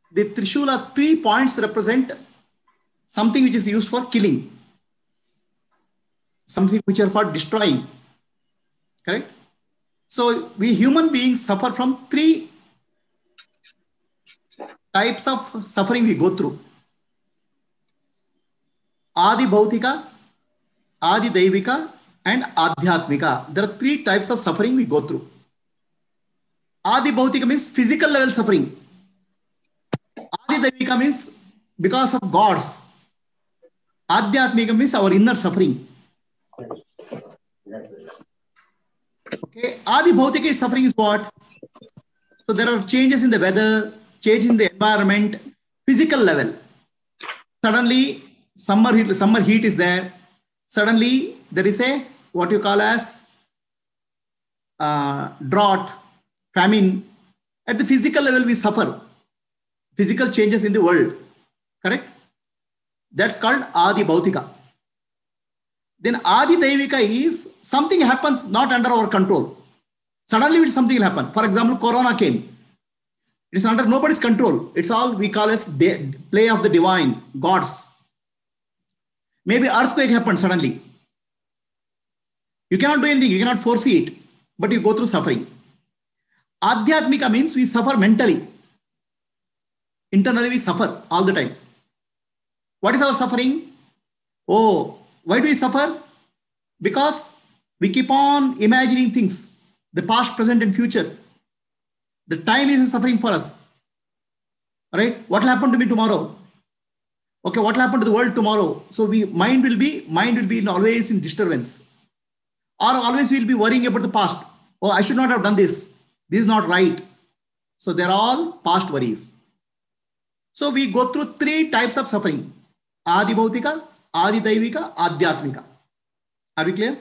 The Trishula, 3 points represent something which is used for killing, something which are for destroying. Correct? So we human beings suffer from 3 types of suffering we go through. Adi Bhautika, Adi Daivika, and Adhyatmika. There are 3 types of suffering we go through. Adi Bhautika means physical level suffering. Adi Daivika means because of gods. Adhyatmika means our inner suffering. Okay, Adi Bhautika is suffering is what? So there are changes in the weather, change in the environment, physical level. Suddenly, summer heat is there. Suddenly, there is a what you call as drought, famine. At the physical level, we suffer physical changes in the world. Correct? That's called Adi Bhautika. Then Adi Daivika is something happens not under our control. Suddenly something will happen. For example, Corona came. It's under nobody's control. It's all we call as the play of the divine, gods. Maybe earthquake happened suddenly. You cannot do anything. You cannot foresee it. But you go through suffering. Adhyatmika means we suffer mentally. Internally we suffer all the time. What is our suffering? Oh, why do we suffer? Because we keep on imagining things, the past, present, and future. The time is suffering for us. Right? What will happen to me tomorrow? Okay, what will happen to the world tomorrow? So mind will be always in disturbance. Or always we'll be worrying about the past. Oh, I should not have done this. This is not right. So they're all past worries. So we go through 3 types of suffering. Adi Bhautika, Adi Daivika, Adhyatmika. Are we clear?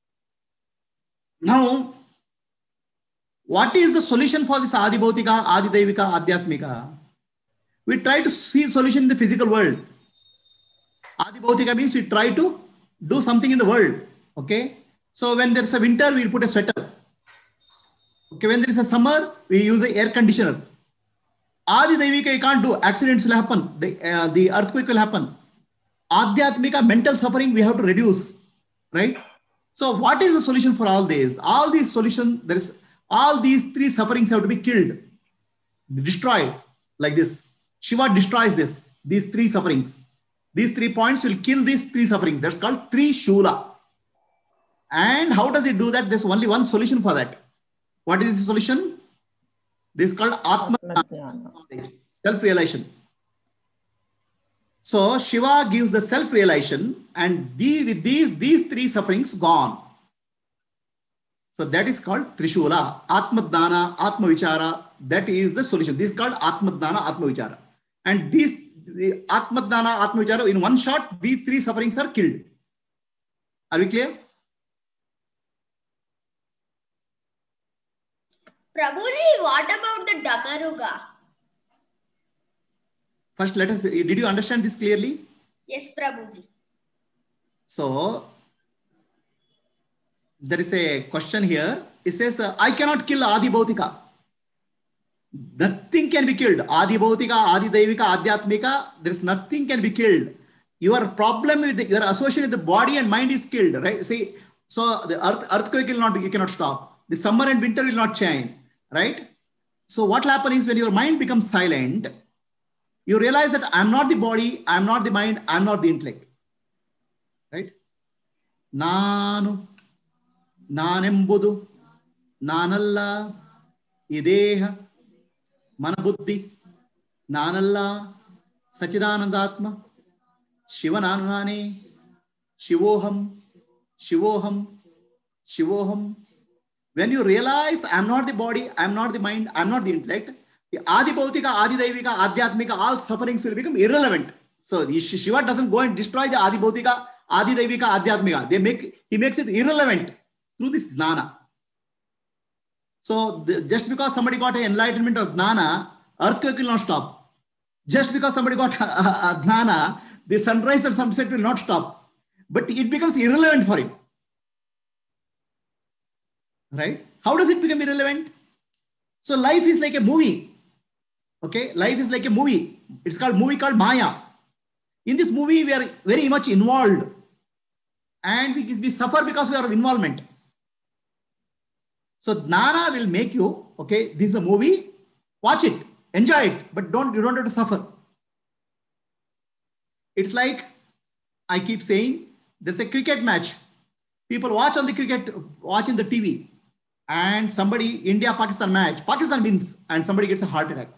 Now, what is the solution for this Adi Bhautika, Adi Daivika, Adhyatmika? We try to see solution in the physical world. Adi Bhautika means we try to do something in the world. Okay. So when there's a winter, we'll put a sweater. Okay. When there is a summer, we use an air conditioner. Adi Daivika, you can't do. Accidents will happen. The earthquake will happen. Adhyatmika, mental suffering, we have to reduce. Right? So what is the solution for all this? All these solutions, all these 3 sufferings have to be killed, destroyed like this. Shiva destroys these 3 sufferings. These 3 points will kill these 3 sufferings. That's called Trishula. And how does it do that? There's only one solution for that. What is the solution? This is called Atma, self-realization. So Shiva gives the self-realization, and with these 3 sufferings gone. So that is called Trishula, Atmadana, Atma Vichara. That is the solution. This is called Atmadana, Atma Vichara. And these Atmadana, Atma Vichara, in one shot, these 3 sufferings are killed. Are we clear? Prabhuji, what about the Damaruga? First, did you understand this clearly? Yes, Prabhuji. So, there is a question here. It says, I cannot kill Adi Bhautika. Nothing can be killed. Adi Bhautika, Adi Daivika, Adhyatmika, there is nothing can be killed. Your problem with your association with the body and mind is killed, right? See, so the earthquake you cannot stop. The summer and winter will not change, right? So what will happen is when your mind becomes silent, you realize that I'm not the body, I'm not the mind, I'm not the intellect, right? Nanu, nanembudu, nanalla, ideha, manabuddhi, nanalla, sachidanandatma, shivananunane, shivoham, shivoham, shivoham. When you realize I'm not the body, I'm not the mind, I'm not the intellect, the Adi Bhautika, Adi Daivika, Adhyatmika, all sufferings will become irrelevant. So Shiva doesn't go and destroy the Adi Bhautika, Adi Daivika, Adhyatmika. He makes it irrelevant through this Jnana. So just because somebody got an enlightenment of Jnana, earthquake will not stop. Just because somebody got a Jnana, the sunrise or sunset will not stop. But it becomes irrelevant for him. Right? How does it become irrelevant? So life is like a movie. Okay, life is like a movie. It's called movie called Maya. In this movie, we are very much involved, and we suffer because of our involvement. So Jnana will make you, okay, this is a movie, watch it, enjoy it, but you don't have to suffer. It's like I keep saying, there's a cricket match. People watch on the cricket, watch in the TV, and somebody, India-Pakistan match, Pakistan wins, and somebody gets a heart attack.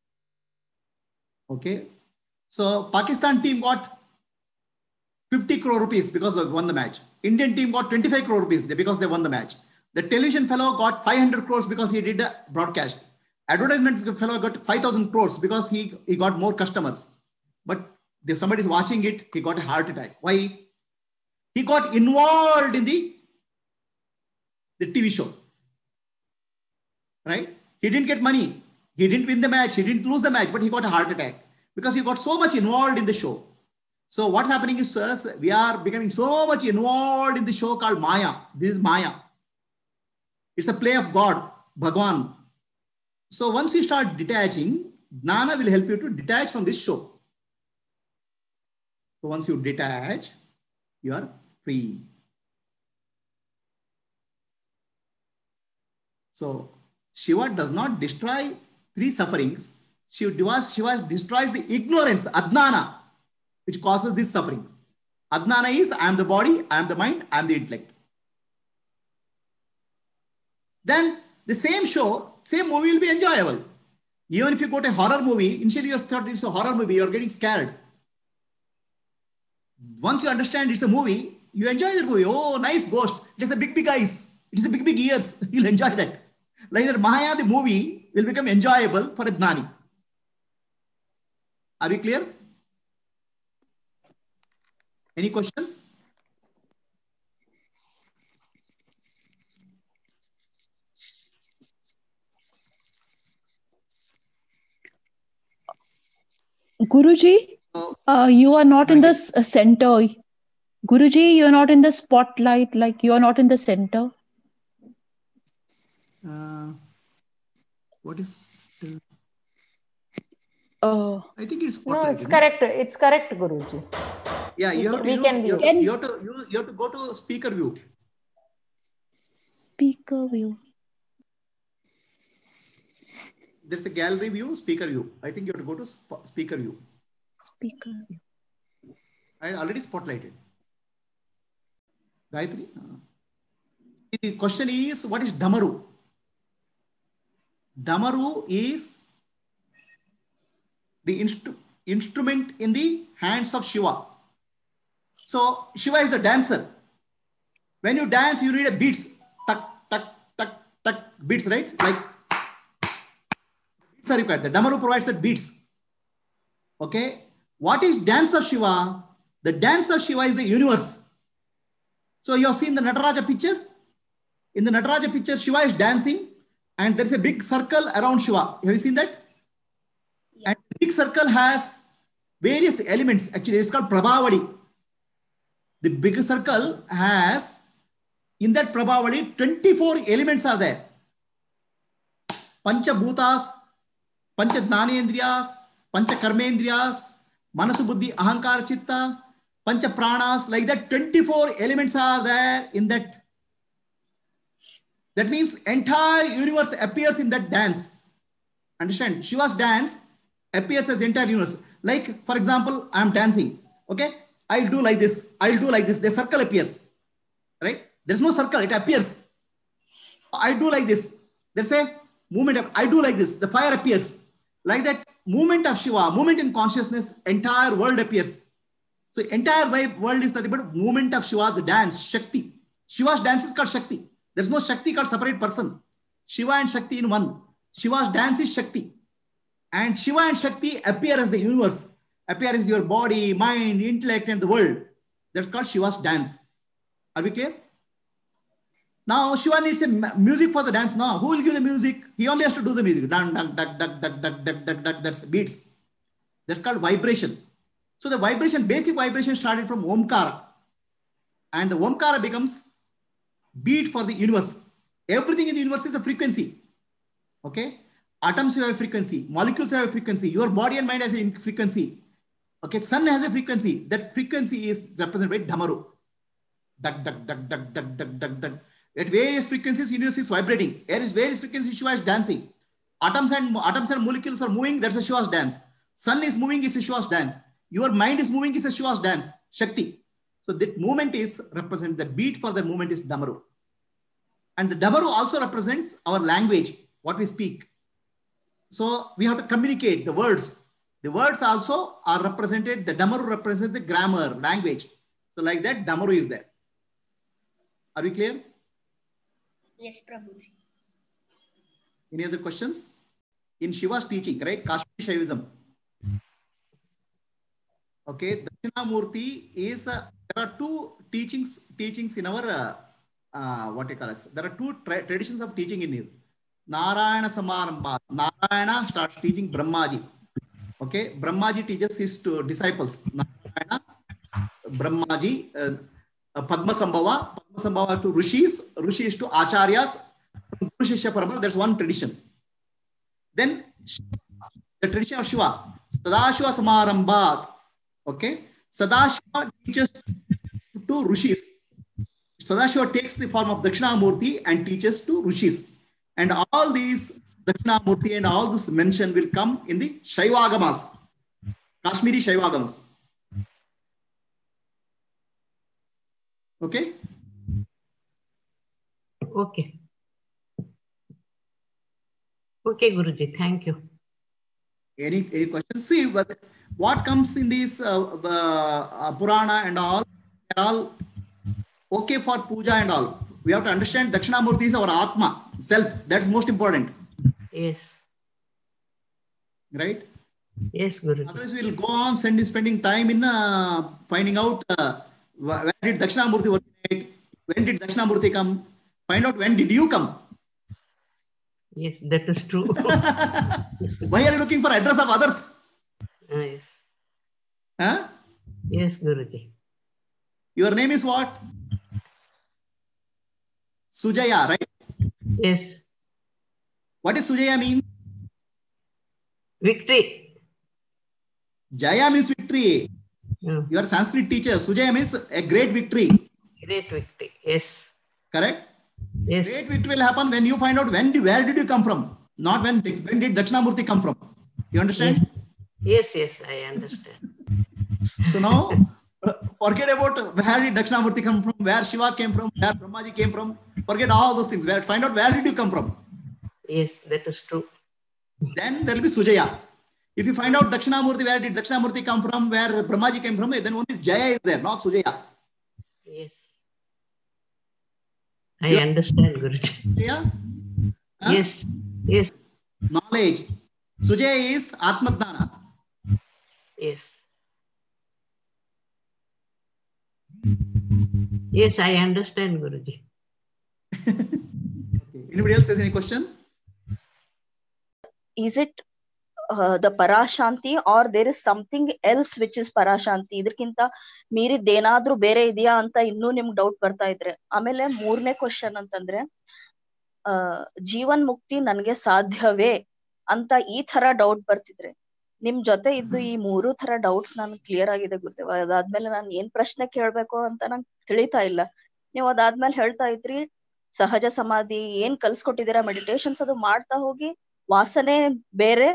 Okay. So Pakistan team got 50 crore rupees because they won the match. Indian team got 25 crore rupees because they won the match. The television fellow got 500 crores because he did a broadcast. Advertisement fellow got 5,000 crores because he got more customers. But if somebody is watching it, he got a heart attack. Why? He got involved in the TV show. Right? He didn't get money. He didn't win the match. He didn't lose the match, but he got a heart attack because he got so much involved in the show. So what's happening is, sirs, we are becoming so much involved in the show called Maya. This is Maya. It's a play of God, Bhagwan. So once you start detaching, Jnana will help you to detach from this show. So once you detach, you are free. So Shiva does not destroy three sufferings. Shiva destroys the ignorance, Ajnana, which causes these sufferings. Ajnana is, I am the body, I am the mind, I am the intellect. Then the same show, same movie will be enjoyable. Even if you go to a horror movie, initially you thought it's a horror movie, you're getting scared. Once you understand it's a movie, you enjoy the movie. Oh, nice ghost. It has a big eyes. It has a big ears. You'll enjoy that. Like that, Maya, the movie, will become enjoyable for a Jnani. Are we clear? Any questions? Guruji, you are not in the center. Guruji, you are not in the spotlight, like you are not in the center. What is... I think it's no, it's correct. It's correct, Guruji. Yeah, you have to go to speaker view. Speaker view. There's a gallery view, speaker view. I think you have to go to speaker view. Speaker view. I already spotlighted. Gayatri. The question is, what is Dhamaru? Dhamaru is the instrument in the hands of Shiva. So Shiva is the dancer. When you dance, you need a beats. Tuck, tuck, tuck, tuck, beats, right? Like beats are required. The Dhamaru provides the beats. Okay. What is dance of Shiva? The dance of Shiva is the universe. So you have seen the Nataraja picture. In the Nataraja picture, Shiva is dancing and there is a big circle around Shiva. Have you seen that? And the big circle has various elements. Actually, it's called Prabhavadi. The big circle has, in that Prabhavadi, 24 elements are there. Pancha Bhutas, Pancha Jnanendriyas, Pancha Karmendriyas, Manasu Buddhi, Ahankara Chitta, Pancha Pranas, like that 24 elements are there in that. That means entire universe appears in that dance. Understand? Shiva's dance appears as entire universe. Like, for example, I am dancing. Okay? I'll do like this. I'll do like this. The circle appears. Right? There's no circle. It appears. I do like this. There's a movement of, I do like this. The fire appears. Like that movement of Shiva, movement in consciousness, entire world appears. So entire world is nothing but movement of Shiva, the dance, Shakti. Shiva's dance is called Shakti. There's no Shakti called separate person. Shiva and Shakti in one. Shiva's dance is Shakti. And Shiva and Shakti appear as the universe, appear as your body, mind, intellect, and the world. That's called Shiva's dance. Are we clear? Now Shiva needs a music for the dance. Now, who will give the music? He only has to do the music. Dun, dun, dun, dun, dun, dun, dun, dun, dun, that's beats. That's called vibration. So the vibration, basic vibration started from Omkara. And the Omkara becomes beat for the universe. Everything in the universe is a frequency. Okay. Atoms have a frequency. Molecules have a frequency. Your body and mind has a frequency. Okay, sun has a frequency. That frequency is represented by Dhamaru. Dug, dug, dug, dug, dug, dug, dug, dug. At various frequencies, universe is vibrating. There is various frequencies, Shiva is dancing. Atoms and molecules are moving, that's a Shiva's dance. Sun is moving, is a Shiva's dance. Your mind is moving, is a Shiva's dance. Shakti. So that movement is represent, the beat for the movement is Dhamaru. And the Dhamaru also represents our language, what we speak. So we have to communicate the words. The words also are represented, the Dhamaru represents the grammar, language. So like that, Dhamaru is there. Are we clear? Yes, Prabhuji. Any other questions? In Shiva's teaching, right? Kashmiri Shaivism. Okay, Dakshinamurti is, there are two teachings in our, what you call us. There are two traditions of teaching in his. Narayana Samarambha. Narayana starts teaching Brahmaji. Okay, Brahmaji teaches his disciples. Narayana, Brahmaji, Padmasambhava. Padmasambhava to Rishis. Rishis to Acharyas. Guru Shishya Parambara. There's one tradition. Then the tradition of Shiva. Sadashiva Samarambha. Okay, Sadashiva teaches to Rishis. Sadashiva takes the form of Dakshinamurti and teaches to Rishis. And all these Dakshinamurti and all this mention will come in the Shaivagamas, Kashmiri Shaivagamas. Okay? Okay. Okay, Guruji. Thank you. Any questions? See, what comes in this Purana and all, they're all okay for puja and all. We have to understand Dakshinamurti is our Atma, self. That's most important. Yes. Right? Yes, Guruji. Otherwise, we will go on spending time in finding out when did Dakshinamurti originate, when did Dakshinamurti come, find out when did you come. Yes, that is true. Why are you looking for address of others? Yes. Huh? Yes, Guruji. Your name is what? Sujaya, right? Yes. What does Sujaya mean? Victory. Jaya means victory. Yeah. Your Sanskrit teacher, Sujaya means a great victory. Great victory. Yes. Correct? Yes. Great victory will happen when you find out where did you come from, not when did Dakshinamurti come from. You understand? Yes, yes, I understand. So now, forget about where did Dakshinamurti come from, where Shiva came from, where Brahmaji came from. Forget all those things. Find out where did you come from. Yes, that is true. Then there will be Sujaya. If you find out Dakshinamurti, where did Dakshinamurti come from, where Brahmaji came from, then only Jaya is there, not Sujaya. Yes. I understand, Guruji. Sujaya? Huh? Yes. Yes. Knowledge. Sujaya is Atmadnana. Yes. Yes, I understand, Guruji. Okay. Anybody else has any question? Is it the Parashanti or there is something else which is Parashanti? ಇದಕ್ಕಿಂತ ಮೀರಿದ್ದೇನಾದ್ರೂ ಬೇರೆ ಇದೆಯಾ ಅಂತ ಇನ್ನೂ ನಿಮ್ಗೆ doubt ಬರ್ತಾ ಇದ್ರೆ. ಆಮೇಲೆ ಮೂರನೇ ಕ್ವಶನ್ ಅಂತಂದ್ರೆ ಜೀವನ್ ಮುಕ್ತಿ ನನ್ಗೆ ಸಾಧ್ಯವೇ ಅಂತ ಈ ತರ ಡೌಟ್ ಬರ್ತಿದ್ರೆ ನಿಮ್ ಜೊತೆ ಇದ್ದು ಈ ಮೂರು ತರ ಡೌಟ್ಸ್ ನನ್ ಕ್ಲಿಯರ್ ಆಗಿದೆ ಗುರುದೇವ. ಅದಾದ್ಮೇಲೆ ನಾನು ಏನ್ ಪ್ರಶ್ನೆ ಕೇಳ್ಬೇಕು ಅಂತ ನಂಗೆ ತಿಳಿತಾ ಇಲ್ಲ. ನೀವು ಅದಾದ್ಮೇಲೆ ಹೇಳ್ತಾ ಇದ್ರಿ ಸಹಜ ಸಮಾಧಿ ಏನ್ ಕಲ್ಸ್ಕೊಟ್ಟಿದ್ದೀರಾ, ಮೆಡಿಟೇಷನ್ಸ್ ಅದು ಮಾಡ್ತಾ ಹೋಗಿ ವಾಸನೆ ಬೇರೆ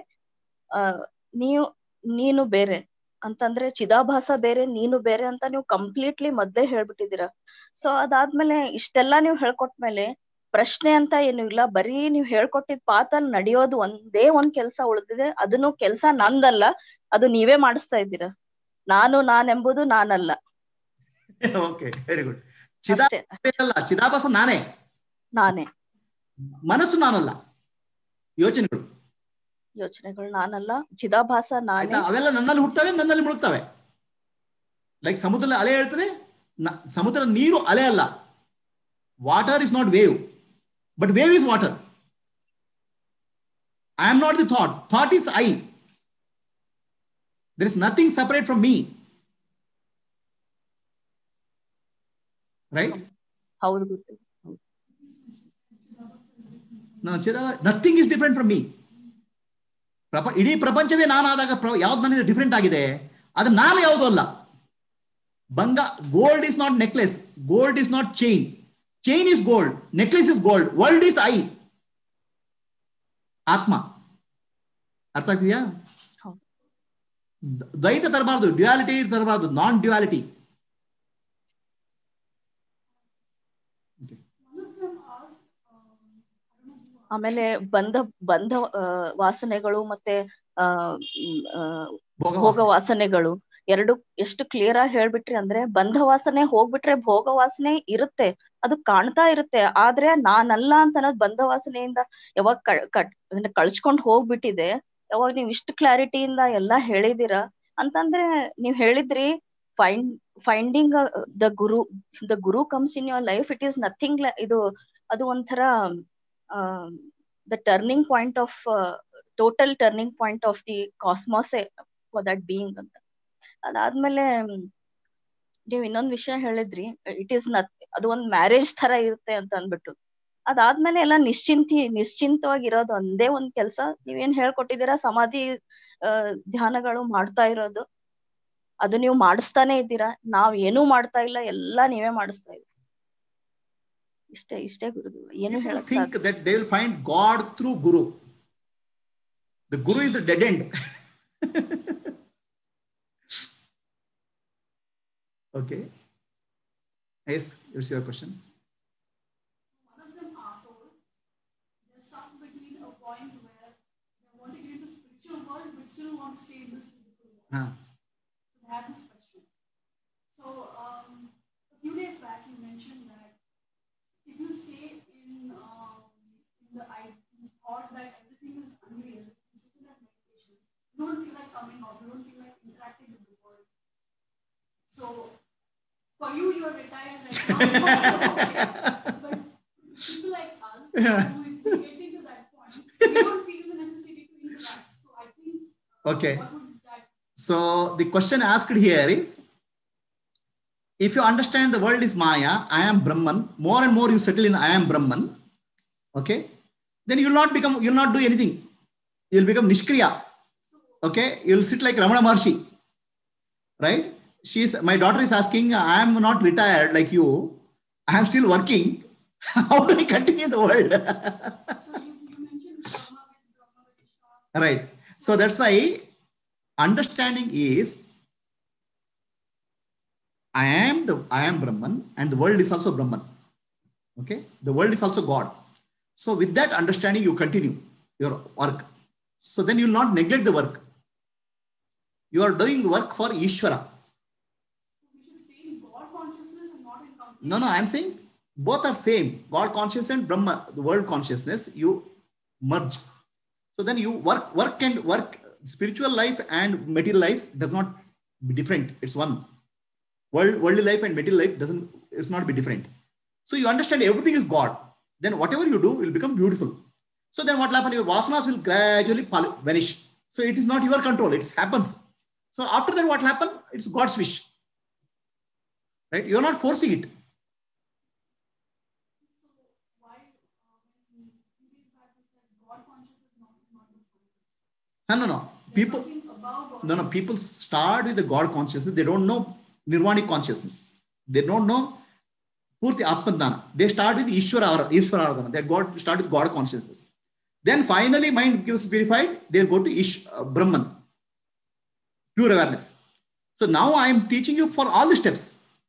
ನೀನು ಬೇರೆ ಅಂತಂದ್ರೆ ಚಿದಾಭಾಸ ಬೇರೆ ನೀನು ಬೇರೆ ಅಂತ ನೀವು ಕಂಪ್ಲೀಟ್ಲಿ ಮೊದ್ಲೇ ಹೇಳ್ಬಿಟ್ಟಿದ್ದೀರಾ. ಸೊ ಅದಾದ್ಮೇಲೆ ಇಷ್ಟೆಲ್ಲಾ ನೀವು ಹೇಳ್ಕೊಟ್ಮೇಲೆ ಪ್ರಶ್ನೆ ಅಂತ ಏನು ಇಲ್ಲ, ಬರೀ ನೀವು ಹೇಳ್ಕೊಟ್ಟಿದ್ ಪಾತಲ್ಲಿ ನಡೆಯೋದು ಒಂದೇ ಒಂದ್ ಕೆಲ್ಸ ಉಳಿದಿದೆ. ಅದನ್ನು ಕೆಲ್ಸ ನಂದಲ್ಲ, ಅದು ನೀವೇ ಮಾಡಿಸ್ತಾ ಇದ್ದೀರಾ. ನಾನೆಂಬುದು ನಾನಲ್ಲ. Okay, very good. ಚಿದಾಭಾಸ ನಾನೇ ಮನಸ್ಸು ನಾನಲ್ಲ, ಯೋಚನೆಗಳು ನಾನಲ್ಲ, ಚಿದಾಭಾಸ ನಾನೇ. ಅವೆಲ್ಲ ನನ್ನಲ್ಲಿ ಹುಟ್ಟುತ್ತವೆ, ನನ್ನಲ್ಲಿ ಮುಳುಗ್ತವೆ. ಲೈಕ್ ಸಮುದ್ರದಲ್ಲಿ ಅಲೆ ಹೇಳ್ತದೆ, ಸಮುದ್ರ ನೀರು ಅಲೆ ಅಲ್ಲ. Water is not wave, but wave is water. I am not the thought, thought is I. There is nothing separate from me. Right? ಹೌದು. No, nothing is different from me. ಇಡೀ ಪ್ರಪಂಚವೇ ನಾನಾದಾಗ ಯಾವ್ದು ನನ್ನಿಂದ ಡಿಫ್ರೆಂಟ್ ಆಗಿದೆ, ಅದು ನಾನು ಯಾವುದೂ ಅಲ್ಲ. Gold is not necklace, gold is not chain, chain is gold, necklace is gold, world is I, ಆತ್ಮ. ಅರ್ಥ ಆಗ್ತಿದೆಯಾ? ದ್ವೈತ ತರಬಾರ್ದು, ಡ್ಯುಯಾಲಿಟಿ ತರಬಾರ್ದು, ನಾನ್ ಡ್ಯುಯಾಲಿಟಿ. ಆಮೇಲೆ ಬಂಧ ವಾಸನೆಗಳು ಮತ್ತೆ ಭೋಗ ವಾಸನೆಗಳು ಎರಡು ಎಷ್ಟು ಕ್ಲಿಯರ್ ಆಗಿ ಹೇಳ್ಬಿಟ್ರಿ ಅಂದ್ರೆ, ಬಂಧ ವಾಸನೆ ಹೋಗ್ಬಿಟ್ರೆ ಭೋಗ ವಾಸನೆ ಇರುತ್ತೆ, ಅದು ಕಾಣ್ತಾ ಇರುತ್ತೆ. ಆದ್ರೆ ನಾನಲ್ಲ ಅಂತ ಅನ್ನೋದು ಬಂಧ ವಾಸನೆಯಿಂದ ಯಾವಾಗ ಕಳ್ಸ್ಕೊಂಡ್ ಹೋಗ್ಬಿಟ್ಟಿದೆ. ಯಾವಾಗ ನೀವ್ ಇಷ್ಟು ಕ್ಲಾರಿಟಿಯಿಂದ ಎಲ್ಲಾ ಹೇಳಿದೀರಾ ಅಂತಂದ್ರೆ, ನೀವ್ ಹೇಳಿದ್ರಿ finding the guru comes in your life, it is nothing. ಅದು ಒಂಥರ the turning point of total turning point of the cosmos for that being ಅಂತ. ಅದಾದ್ಮೇಲೆ ನೀವ್ ಇನ್ನೊಂದ್ ವಿಷಯ ಹೇಳಿದ್ರಿ, ಇಟ್ ಈಸ್ ಅದು ಒಂದ್ ಮ್ಯಾರೇಜ್ ತರ ಇರುತ್ತೆ ಅಂತ ಅಂದ್ಬಿಟ್ಟು. ಅದಾದ್ಮೇಲೆ ಎಲ್ಲ ನಿಶ್ಚಿಂತವಾಗಿರೋದು ಒಂದೇ ಒಂದ್ ಕೆಲ್ಸ. ನೀವೇನ್ ಹೇಳ್ಕೊಟ್ಟಿದ್ದೀರಾ, ಸಮಾಧಿ ಧ್ಯಾನಗಳು ಮಾಡ್ತಾ ಇರೋದು, ಅದು ನೀವು ಮಾಡಿಸ್ತಾನೆ ಇದ್ದೀರಾ. ನಾವ್ ಏನೂ ಮಾಡ್ತಾ ಇಲ್ಲ, ಎಲ್ಲಾ ನೀವೇ ಮಾಡಿಸ್ತಾ ಇದ್ದೀರಾ. ಇಷ್ಟೇ ಗುರುದೇವ. ಏನು People think that they will find God through Guru. The Guru is the dead end. Okay. Yes, it's your question. One of them are told they're stuck between a point where they want to get into spiritual world but still want to stay in this physical world. So they have this question. So a few days back you mentioned that if you stay in the thought that everything is unreal, you sit in that meditation, you don't feel like coming out, you don't feel like interacting with the world. So for you, you're retired right now. But people like us, who get into that point, we don't feel the necessity to interact. So I think, Okay. what would that? So the question asked here is, if you understand the world is Maya, I am Brahman, more and more you settle in I am Brahman, okay, then you will not do anything. You will become Nishkriya. Okay, you will sit like Ramana Maharshi, right? My daughter is asking, I am not retired like you, I am still working. How do I continue the world? So you mentioned Brahma. Right. So that's why understanding is, I am Brahman and the world is also Brahman. Okay. The world is also God. So with that understanding, you continue your work. So then you will not neglect the work. You are doing the work for Ishvara. We should stay in God consciousness and not in complete. No, I am saying both are same. God consciousness and Brahma, the world consciousness, you merge. So then you work. Spiritual life and material life does not be different. It's one. Worldly life and material life is not be different. So you understand everything is God. Then whatever you do will become beautiful. So then what will happen? Your vasanas will gradually vanish. So it is not your control. It happens. So after that, what will happen? It's God's wish. Right? You are not forcing it. So why when you said God consciousness is not the No. People. something above God. No. People start with the God consciousness. They don't know Nirvanic consciousness. They don't know Purti Atmadana. They start with Ishvara. They start with God consciousness. Then finally mind becomes purified. They'll go to Brahman. Pure awareness. So now I am teaching you for all the steps.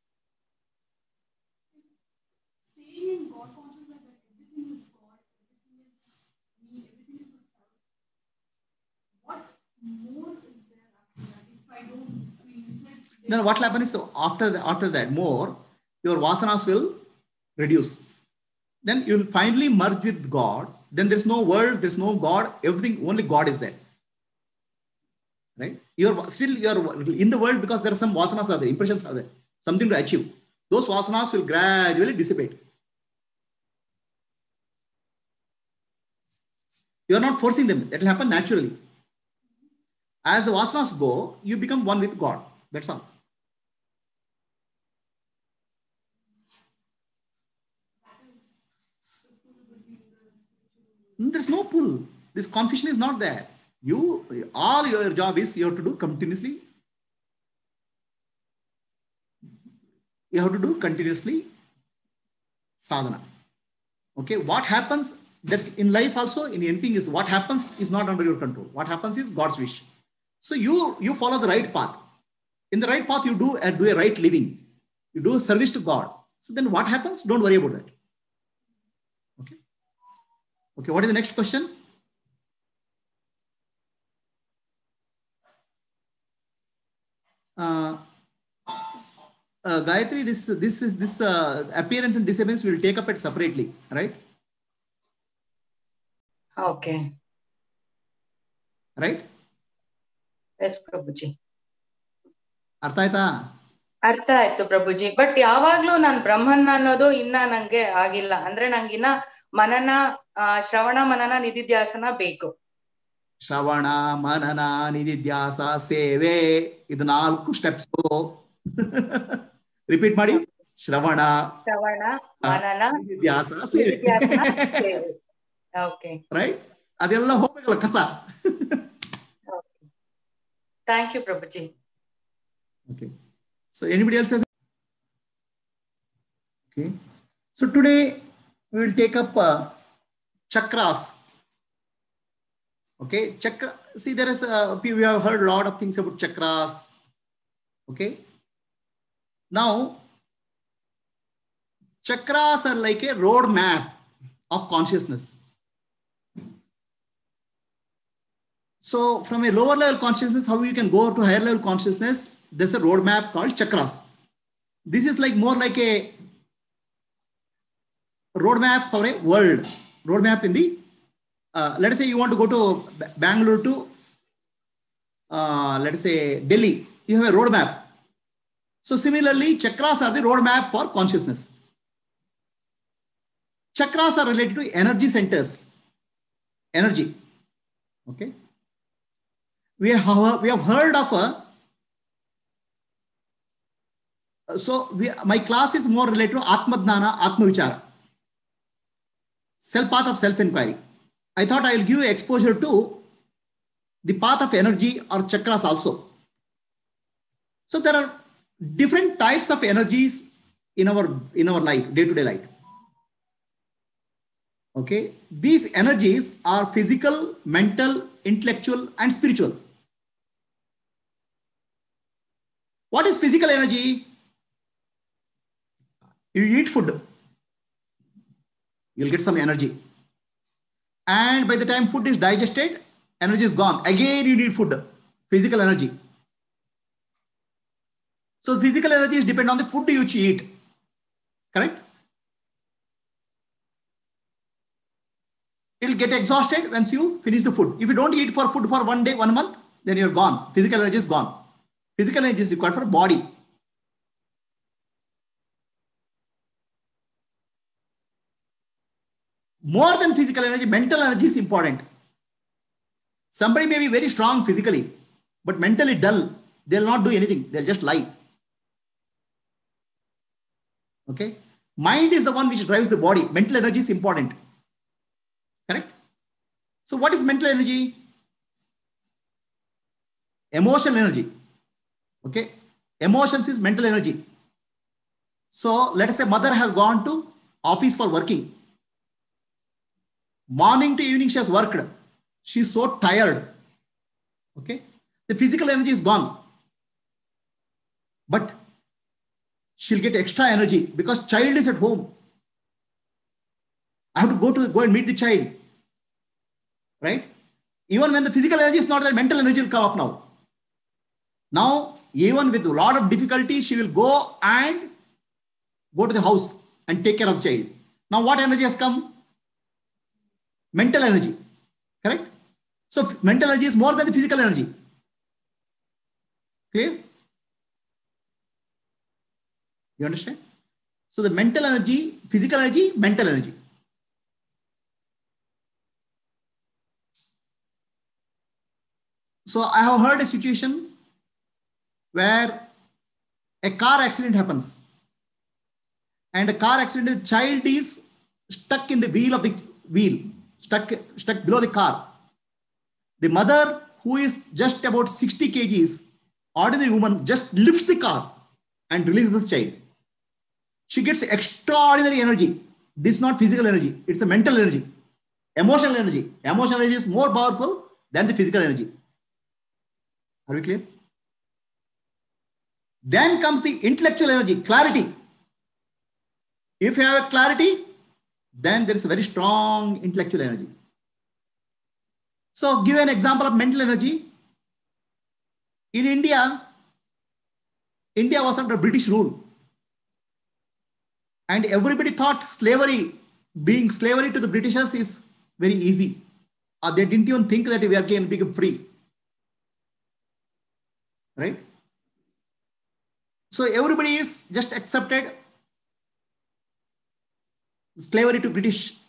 Staying in God consciousness that everything is God, everything is me, everything is the self. What more is there after that? If I don't, I mean, you said Then what will happen is, so after that more, your vasanas will reduce. Then you will finally merge with God. Then there's no world, there's no God, everything, only God is there. Right? You're in the world because there are some vasanas are there, impressions are there, something to achieve. Those vasanas will gradually dissipate. You're not forcing them. That will happen naturally. As the vasanas go, you become one with God. That's all. There's no pull. This confusion is not there. All your job is you have to do continuously. You have to do continuously sadhana. Okay, what happens, that's in life also, in anything, is what happens is not under your control. What happens is God's wish. So you follow the right path. In the right path, you do a right living. You do service to God. So then what happens? Don't worry about that. Okay. Okay, what is the next question? Gayatri, this appearance and disappearance will take up it separately, right? Okay. Right? Yes, Prabhuji. ಅರ್ಥ ಆಯ್ತಾ? ಅರ್ಥ ಆಯ್ತು ಪ್ರಭುಜಿ. But ಯಾವಾಗ್ಲೂ ನಾನ್ ಬ್ರಹ್ಮನ್ ಅನ್ನೋದು ಇನ್ನ ನಂಗೆ ಆಗಿಲ್ಲ. ಅಂದ್ರೆ ನಂಗಿನ್ನ ಮನನ ಶ್ರವಣ ಮನನ ನಿಧಿಧ್ಯಾಸನ ಬೇಕು. ಶ್ರವಣ ಮನನ ನಿಧಿಧ್ಯಾಸ ಸೇವೆ, ಇದು 4 ಸ್ಟೆಪ್ಸ್. ರಿಪೀಟ್ ಮಾಡಿ. ಶ್ರವಣ ಮನನ ನಿಧಿಧ್ಯಾಸ ಸೇವೆ. Okay, right. ಅದೆಲ್ಲ ಹೋಗ್ಬೇಕಲ್ಲ ಕಸ. Thank you Prabhuji. Okay. So anybody else has? Okay. So today we will take up chakras. Okay. Chakra. See, there is we have heard a lot of things about chakras. Okay. Now, chakras are like a road map of consciousness. So from a lower level consciousness, how you can go to higher level consciousness, there's a roadmap called chakras. This is like more like a roadmap for a world. Roadmap in the, let us say you want to go to Bangalore to, let us say Delhi. You have a roadmap. So similarly, chakras are the roadmap for consciousness. Chakras are related to energy centers. Energy. Okay. We have heard of a, so my class is more related to Atma Dhnana, Atma Vichara, path of self-inquiry. I thought I will give exposure to the path of energy or chakras also. So there are different types of energies in our life, day-to-day life. Okay, these energies are physical, mental, intellectual, and spiritual. What is physical energy? You eat food, you'll get some energy. And by the time food is digested, energy is gone. Again, you need food, physical energy. So physical energy is dependent on the food you eat. Correct? It'll get exhausted once you finish the food. If you don't eat for food for 1 day, 1 month, then you're gone. Physical energy is gone. Physical energy is required for body. More than physical energy, mental energy is important. Somebody may be very strong physically, but mentally dull. They'll not do anything. They'll just lie. Okay? Mind is the one which drives the body. Mental energy is important. Correct? So what is mental energy? Emotional energy. Okay? Emotions is mental energy. So let us say mother has gone to office for working. Morning to evening she has worked. She's so tired. Okay? The physical energy is gone. But she'll get extra energy because child is at home. I have to go and meet the child. Right? Even when the physical energy is not there, mental energy will come up now. Now, even with a lot of difficulty, she will go to the house and take care of the child. Now, what energy has come? Mental energy. Correct? So, mental energy is more than the physical energy. Clear? You understand? So, the mental energy, physical energy, mental energy. So I have heard a situation where a car accident happens, and a car accident, the child is stuck in the wheel, stuck below the car. The mother who is just about 60 kgs, ordinary woman, just lifts the car and releases this child. She gets extraordinary energy. This is not physical energy. It's a mental energy, emotional energy. Emotional energy is more powerful than the physical energy. Are we clear? Then comes the intellectual energy, clarity. If you have clarity, then there is a very strong intellectual energy. So give an example of mental energy. In India, India was under British rule. And everybody thought slavery, being slavery to the Britishers is very easy. They didn't even think that we are going to become free. Right? So everybody is just accepted slavery to British.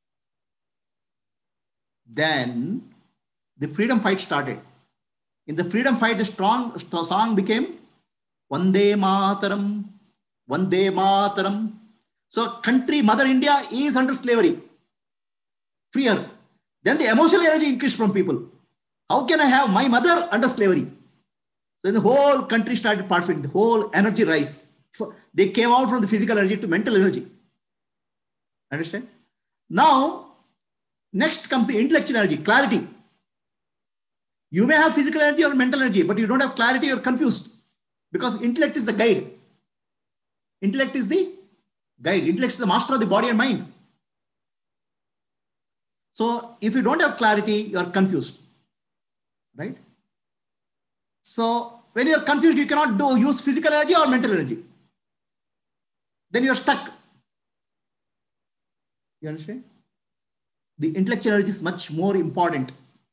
Then the freedom fight started. In the freedom fight, the strong song became Vande Mataram, Vande Mataram. So country, Mother India is under slavery. Free her. Then the emotional energy increased from people. How can I have my mother under slavery? Then the whole country started participating. The whole energy rise. They came out from the physical energy to mental energy. Understand? Now, next comes the intellectual energy, clarity. You may have physical energy or mental energy, but you don't have clarity, you're confused. Because intellect is the guide. Intellect is the guide. Intellect is the master of the body and mind. So if you don't have clarity, you are confused. Right? So when you are confused, you cannot use physical energy or mental energy. Then you are stuck. You understand? The intellectual energy is much more important.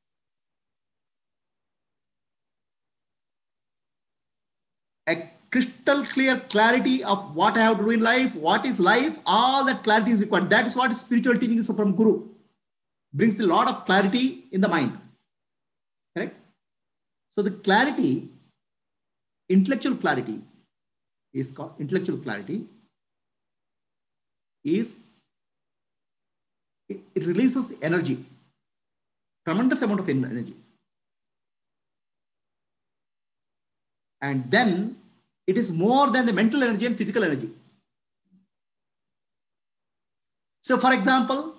A crystal clear clarity of what I have to do in life, what is life, all that clarity is required. That is what spiritual teaching is from Guru. Brings a lot of clarity in the mind. Correct? So the clarity, intellectual clarity is called, intellectual clarity is, it releases the energy, tremendous amount of energy. And then it is more than the mental energy and physical energy. So for example,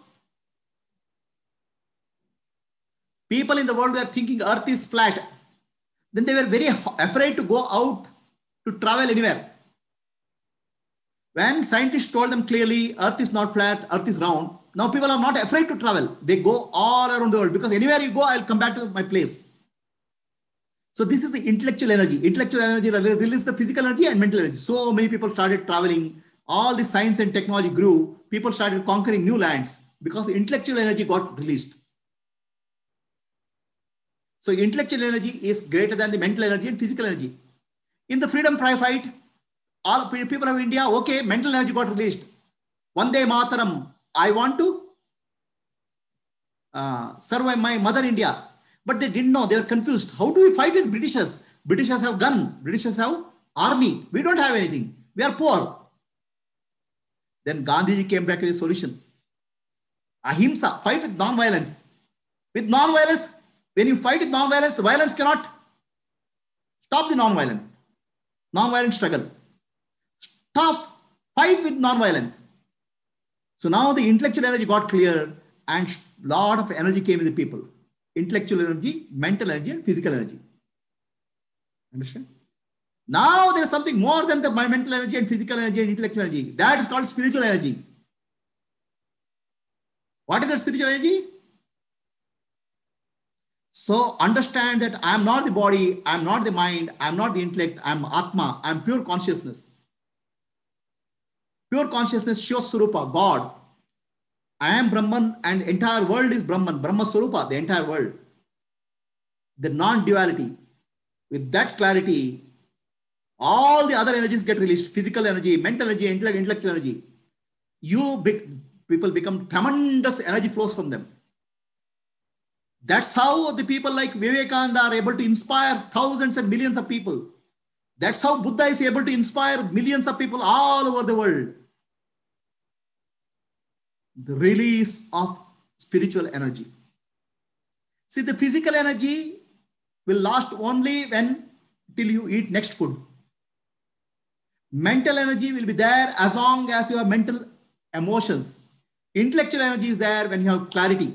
people in the world were thinking Earth is flat. Then they were very afraid to go out to travel anywhere. When scientists told them clearly Earth is not flat, Earth is round, now people are not afraid to travel. They go all around the world because anywhere you go, I'll come back to my place. So this is the intellectual energy. Intellectual energy releases the physical energy and mental energy. So many people started traveling. All the science and technology grew. People started conquering new lands because the intellectual energy got released. So intellectual energy is greater than the mental energy and physical energy. In the freedom fight, all people of India, okay, mental energy got released. Vande Mataram, I want to serve my mother India. But they didn't know, they were confused. How do we fight with Britishers? Britishers have gun, Britishers have army. We don't have anything. We are poor. Then Gandhiji came back with a solution. Ahimsa, fight with non-violence. With non-violence, when you fight with non-violence, the violence cannot stop the non-violence. Non-violent struggle. Stop, fight with non-violence. So now the intellectual energy got clear and a lot of energy came with the people. Intellectual energy, mental energy, and physical energy. Understand? Now there is something more than my mental energy and physical energy and intellectual energy. That is called spiritual energy. What is that spiritual energy? So understand that I am not the body, I am not the mind, I am not the intellect, I am Atma, I am pure consciousness. Pure consciousness, Shiva Swarupa, God. I am Brahman and entire world is Brahman, Brahma Swarupa, the entire world. The non-duality. With that clarity, all the other energies get released. Physical energy, mental energy, intellectual energy. People become tremendous energy flows from them. That's how the people like Vivekananda are able to inspire thousands and millions of people. That's how Buddha is able to inspire millions of people all over the world. The release of spiritual energy. See, the physical energy will last only till you eat next food. Mental energy will be there as long as you have mental emotions. Intellectual energy is there when you have clarity.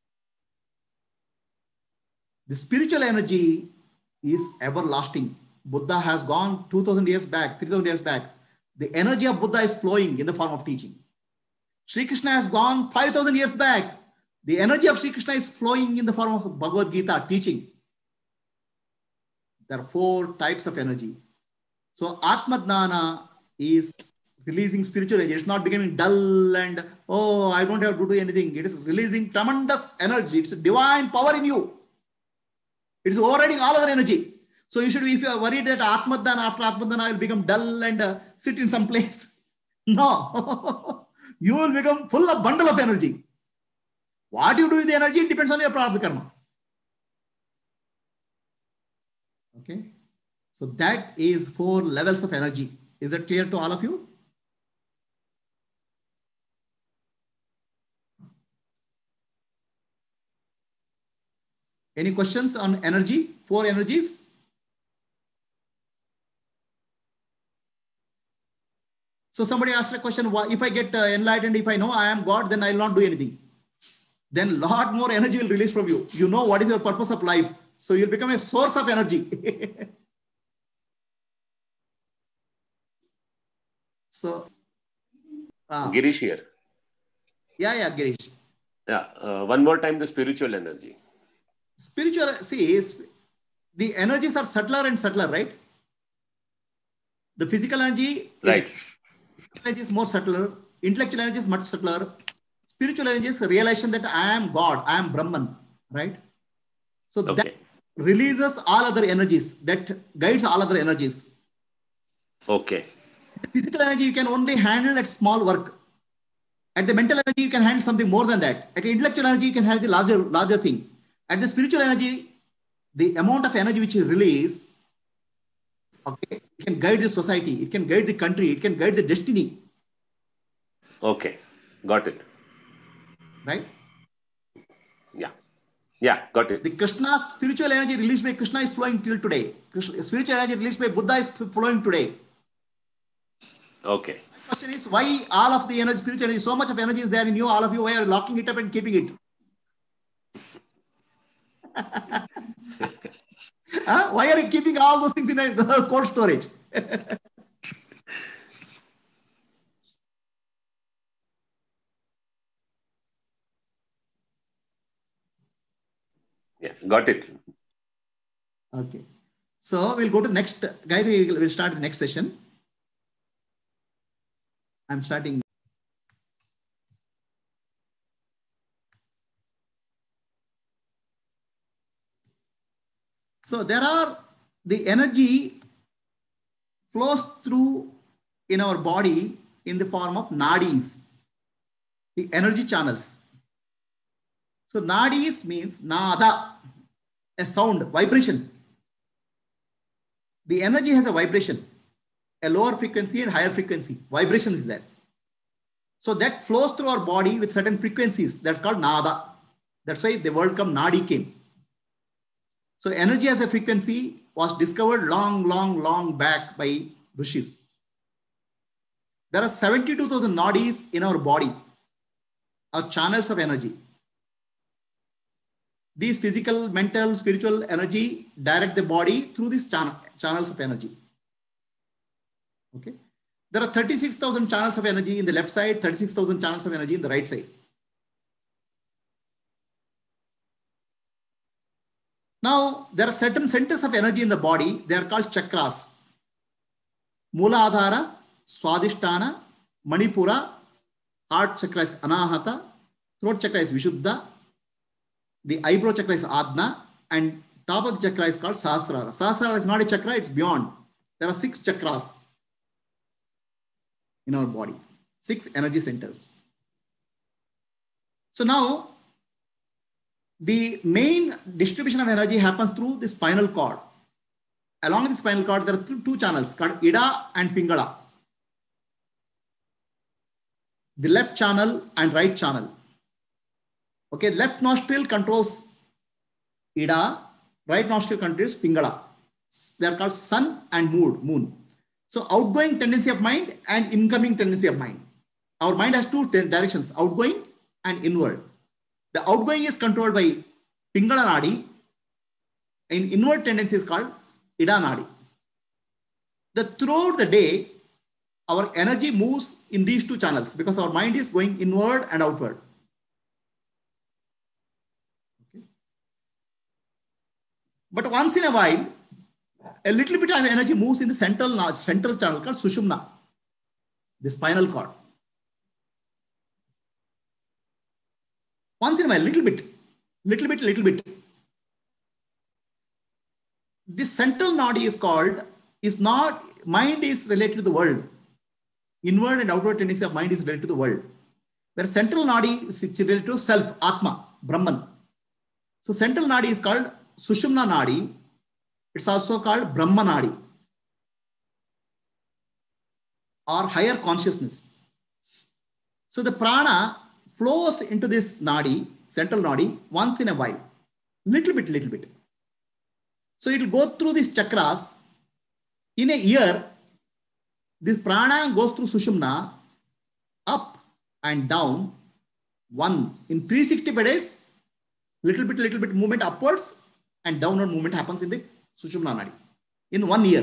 The spiritual energy is everlasting. Buddha has gone 2000 years back, 3000 years back. The energy of Buddha is flowing in the form of teaching. Sri Krishna has gone 5000 years back. The energy of Sri Krishna is flowing in the form of Bhagavad Gita teaching. There are 4 types of energy. So Atma Dhyana is releasing spiritual energy. It's not becoming dull and, oh, I don't have to do anything. It is releasing tremendous energy. It's a divine power in you. It's overriding all other energy. So you should be, if you are worried that Atma Dhyana, after Atma Dhyana, I will become dull and sit in some place. No. You will become full of bundle of energy. What you do with the energy depends on your prarabdha karma. Okay. So that is 4 levels of energy. Is that clear to all of you? Any questions on energy? 4 energies? So somebody asked a question, if I get enlightened, if I know I am God, then I will not do anything. Then a lot more energy will release from you. You know what is your purpose of life. So you'll become a source of energy. So, Girish here. Yeah, Girish. Yeah, one more time, the spiritual energy. Spiritual, see, the energies are subtler and subtler, right? The physical energy, right? Energy is more subtler. Intellectual energy is much subtler. Spiritual energy is realization that I am God, I am Brahman, right? So that releases all other energies, that guides all other energies. Okay. The physical energy you can only handle at small work. At the mental energy, you can handle something more than that. At the intellectual energy, you can handle the larger thing. At the spiritual energy, the amount of energy which is released, okay, it can guide the society, it can guide the country, it can guide the destiny. Okay, got it. Right? Yeah, got it. The Krishna's spiritual energy released by Krishna is flowing till today. Spiritual energy released by Buddha is flowing today. Okay. The question is, why all of the energy, spiritual energy, so much of energy is there in you, all of you, why are you locking it up and keeping it? Why are you keeping all those things in a cold storage? Yeah, got it. Okay. So we'll go to next. Gayatri, we'll start the next session. I'm starting. So there are, the energy flows through in our body in the form of nadis, the energy channels. So nadis means nada, a sound, vibration. The energy has a vibration, a lower frequency and higher frequency. Vibration is there. So that flows through our body with certain frequencies. That's called nada. That's why the word called nadi came. So energy as a frequency was discovered long back by rishis. There are 72,000 nadis in our body, or channels of energy. These physical, mental, spiritual energy direct the body through these channels of energy. Okay. There are 36,000 channels of energy in the left side, 36,000 channels of energy in the right side. Now, there are certain centers of energy in the body. They are called chakras. Mooladhara, Swadhisthana, Manipura, heart chakra is Anahata, throat chakra is Vishuddha, the eyebrow chakra is Adna, and top of the chakra is called Sahasrara. Sahasrara is not a chakra, it's beyond. There are 6 chakras in our body, 6 energy centers. So now, the main distribution of energy happens through the spinal cord. Along the spinal cord, there are 2 channels called Ida and Pingala. The left channel and right channel. Okay, left nostril controls Ida, right nostril contains Pingala. They are called sun and moon. So outgoing tendency of mind and incoming tendency of mind. Our mind has two directions, outgoing and inward. The outgoing is controlled by Pingala Nadi. In inward tendency is called Ida Nadi. Throughout the day, our energy moves in these two channels because our mind is going inward and outward. Okay. But once in a while, a little bit of energy moves in the central channel called Sushumna, the spinal cord. Once in a while, little bit. This central nadi mind is related to the world. Inward and outward tendency of mind is related to the world. Where central nadi is related to self, Atma, Brahman. So central nadi is called Sushumna nadi. It's also called Brahma nadi or higher consciousness. So the prana flows into this nadi, central nadi, once in a while, little bit. So it will go through these chakras. In a year, this prana goes through Sushumna, up and down, in 365 days, little bit movement upwards and downward movement happens in the Sushumna nadi in 1 year.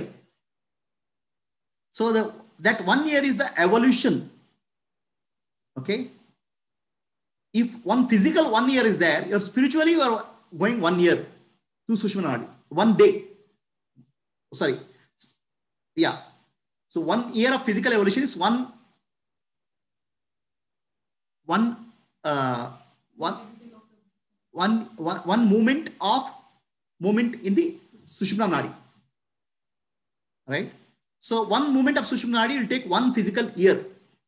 So that 1 year is the evolution. Okay. If one physical 1 year is there, you're spiritually you are going 1 year to Sushumna nadi, 1 day. Sorry. Yeah. So 1 year of physical evolution is one movement in the Sushumna nadi. Right? So 1 movement of Sushumna nadi will take 1 physical year.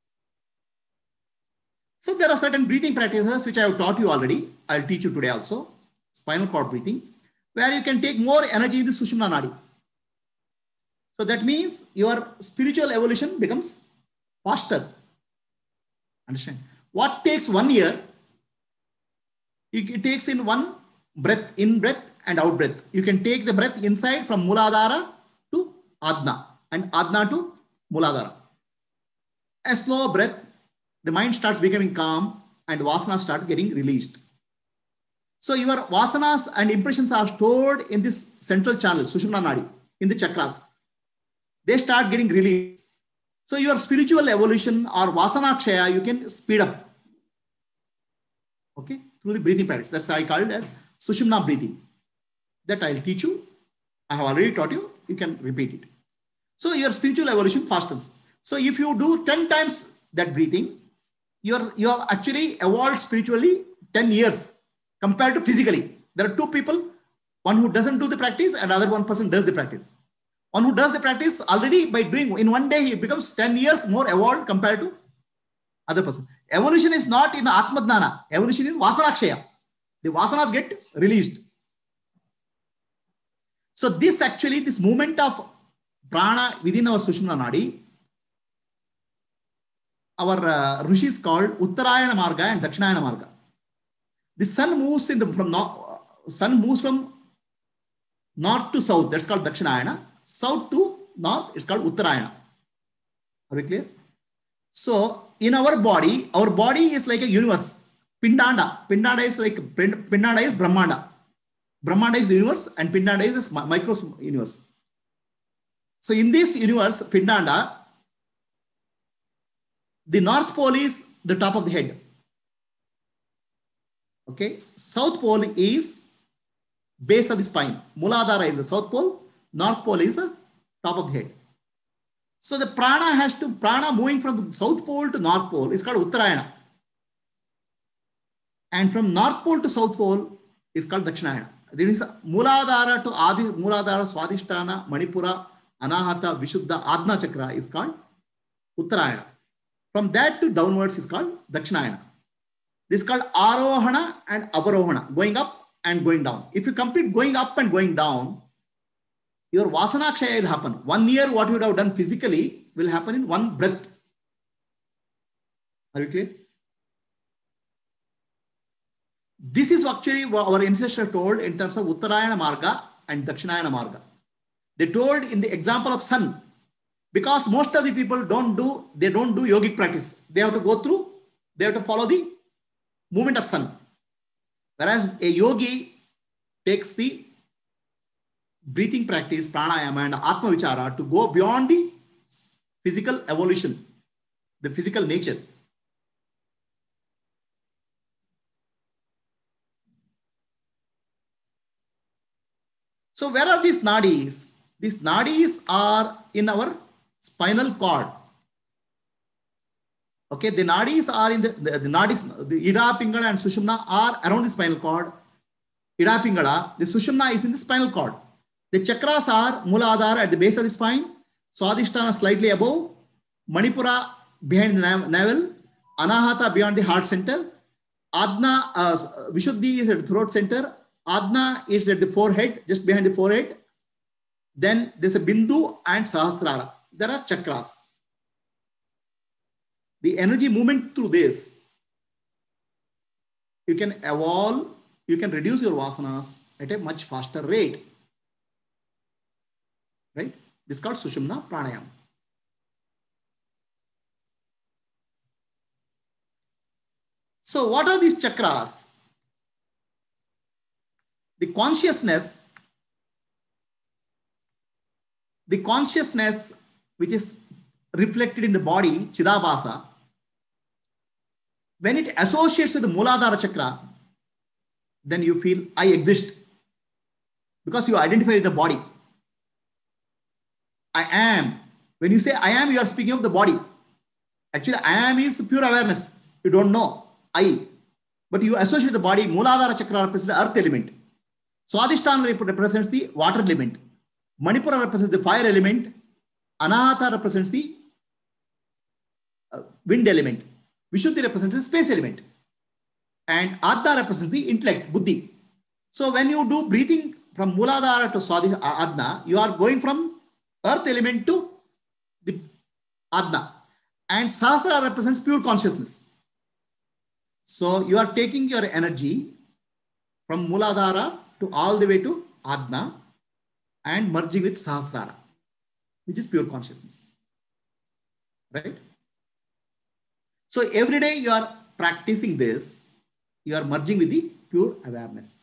So there are certain breathing practices which I have taught you already. I'll teach you today also. Spinal cord breathing, where you can take more energy in the Sushumna nadi. So that means your spiritual evolution becomes faster. Understand? What takes 1 year, it takes in one breath, in breath and out breath. You can take the breath inside from Muladhara to Adna and Adna to Muladhara. A slow breath, the mind starts becoming calm and vasanas start getting released. So your vasanas and impressions are stored in this central channel, Sushumna nadi, in the chakras. They start getting released. So your spiritual evolution or vasana kshaya, you can speed up. Okay, through the breathing practice. That's why I call it as Sushumna breathing. That I'll teach you. I have already taught you. You can repeat it. So your spiritual evolution fastens. So if you do 10 times that breathing, you have actually evolved spiritually 10 years compared to physically. There are two people, one who doesn't do the practice and other one person does the practice. One who does the practice already by doing in 1 day, he becomes 10 years more evolved compared to other person. Evolution is not in the Atmadnana. Evolution is Vasanakshaya. The Vasanas get released. So this movement of prana within our Sushumna nadi, our rishis called Uttarayana Marga and Dakshinayana Marga. The sun moves from north to south. That's called Dakshinayana. South to north, it's called Uttarayana. Are we clear? So in our body is like a universe. Pindanda is like Pindanda is Brahmanda. Brahmanda is the universe and Pindanda is a micro universe. So in this universe, Pindanda, the North Pole is the top of the head. Okay. South Pole is base of the spine. Muladhara is the South Pole. North Pole is the top of the head. So the prana moving from South Pole to North Pole is called Uttarayana. And from North Pole to South Pole is called Dakshinayana. There is Muladhara to Adi, Muladhara, Swadhisthana, Manipura, Anahata, Vishuddha, Adna Chakra is called Uttarayana. From that to downwards is called Dakshinayana. This is called Arohana and Avarohana, going up and going down. If you complete going up and going down, your Vasana Kshaya will happen. 1 year, what you would have done physically will happen in one breath. Are you clear? This is actually what our ancestors told in terms of Uttarayana Marga and Dakshinayana Marga. They told in the example of sun, because most of the people don't do yogic practice. They have to go through, they have to follow the movement of sun. Whereas a yogi takes the breathing practice, pranayama and atma vichara to go beyond the physical evolution, the physical nature. So where are these nadis? These nadis are in our spinal cord. Okay, the nadis are in the nadis, the Ida Pingala and Sushumna are around the spinal cord. Ida Pingala, the Sushumna is in the spinal cord. The chakras are Muladhara at the base of the spine, Swadhisthana slightly above, Manipura behind the navel, Anahata beyond the heart center, Adna, Vishuddhi is at the throat center, Adna is at the forehead, just behind the forehead. Then there's a Bindu and Sahasrara. There are chakras. The energy movement through this, you can evolve, you can reduce your vasanas at a much faster rate. Right? This is called Sushumna Pranayama. So what are these chakras? The consciousness which is reflected in the body, Chidabhasa, when it associates with the Muladhara chakra, then you feel I exist, because you identify with the body. I am. When you say I am, you are speaking of the body. Actually, I am is pure awareness. You don't know I, but you associate the body. Muladhara chakra represents the earth element. Swadhisthana represents the water element. Manipura represents the fire element. Anahata represents the wind element. Vishuddhi represents the space element. And Adna represents the intellect, buddhi. So when you do breathing from Muladhara to Swadhisthana, Adna, you are going from earth element to the Adna. And Sahasrara represents pure consciousness. So you are taking your energy from Muladhara to all the way to Adna and merging with Sahasrara, which is pure consciousness. Right? So every day you are practicing this, you are merging with the pure awareness.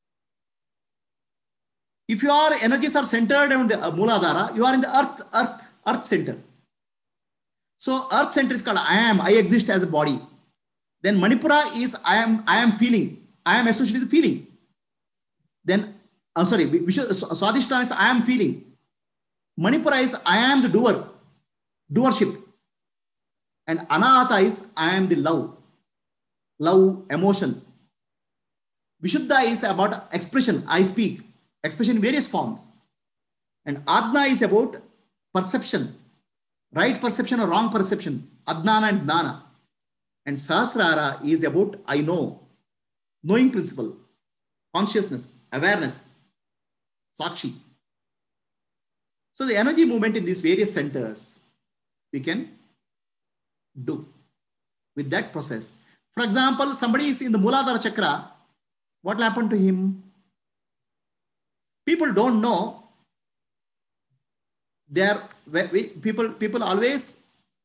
If your energies are centered around the Muladhara, you are in the earth center. So earth center is called I am, I exist as a body. Then Manipura is I am feeling, I am associated with feeling. Then, I'm sorry, Swadhisthana is I am feeling. Manipura is I am the doer, doership. And Anahata is I am the love, emotion. Vishuddha is about expression, I speak, expression in various forms. And Adna is about perception, right perception or wrong perception, Adnana and Dnana. And Sahasrara is about I know, knowing principle, consciousness, awareness, Sakshi. So the energy movement in these various centers, we can do with that process. For example, somebody is in the Muladhara chakra, what will happen to him? People don't know. People always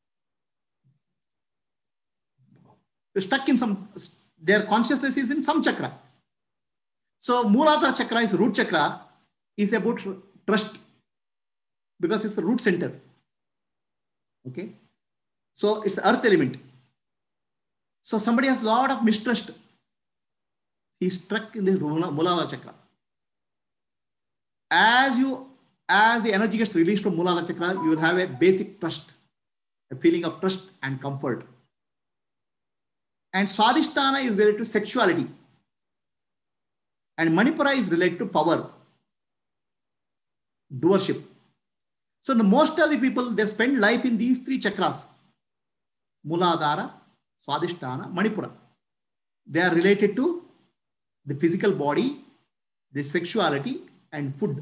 stuck in some, their consciousness is in some chakra. So Muladhara chakra is root chakra, is about trust, because it's the root center. Okay. So it's the earth element. So somebody has a lot of mistrust. He's stuck in the Muladhara chakra. As the energy gets released from Muladhara chakra, you will have a basic trust, a feeling of trust and comfort. And Swadhisthana is related to sexuality. And Manipura is related to power, doership. So most of the people, they spend life in these three chakras: Muladhara, Swadhisthana, Manipura. They are related to the physical body, the sexuality, and food.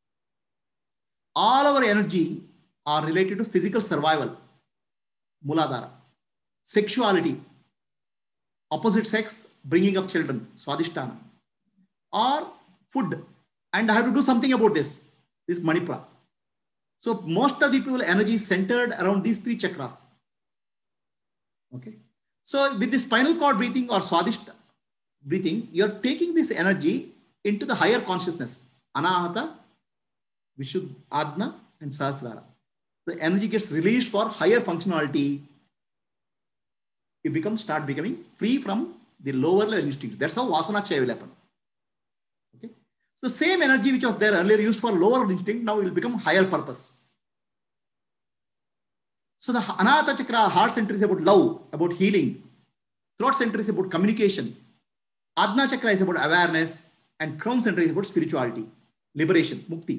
All our energy are related to physical survival, Muladhara. Sexuality, opposite sex, bringing up children, Swadhisthana, or food, and I have to do something about this Manipura. So most of the people energy is centered around these three chakras. Okay. So with the spinal cord breathing or Swadhisthana breathing, you're taking this energy into the higher consciousness, Anahata, Vishuddha, Adna, and Sahasrara. The energy gets released for higher functionality. You start becoming free from the lower level instincts. That's how Vasana Kshaya will happen. Okay. So same energy which was there earlier used for lower instinct, now it will become higher purpose. So the Anahata Chakra, heart center is about love, about healing. Throat center is about communication. Adna Chakra is about awareness. And crown center is about spirituality, liberation, mukti.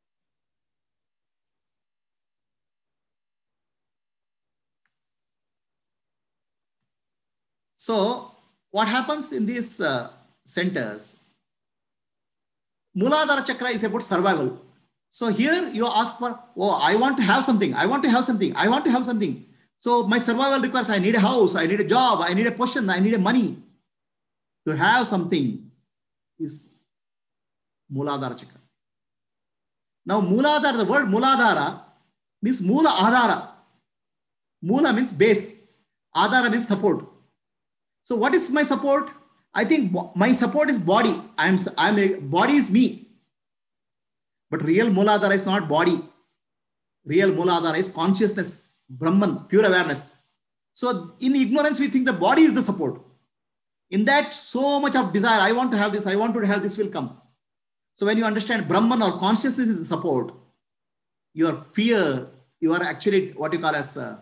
So what happens in these centers? Muladhara Chakra is about survival. So here you ask for, oh, I want to have something. I want to have something. I want to have something. So my survival requires, I need a house. I need a job. I need a position. I need a money. To have something is Muladhara Chakra. Now Muladhara, the word Muladhara means Mula Adhara. Mula means base. Adhara means support. So what is my support? I think my support is body. Body is me. But real Muladhara is not body. Real Muladhara is consciousness, Brahman, pure awareness. So in ignorance, we think the body is the support. In that, so much of desire, I want to have this, I want to have this will come. So when you understand Brahman or consciousness is the support, your fear, you are actually what you call as the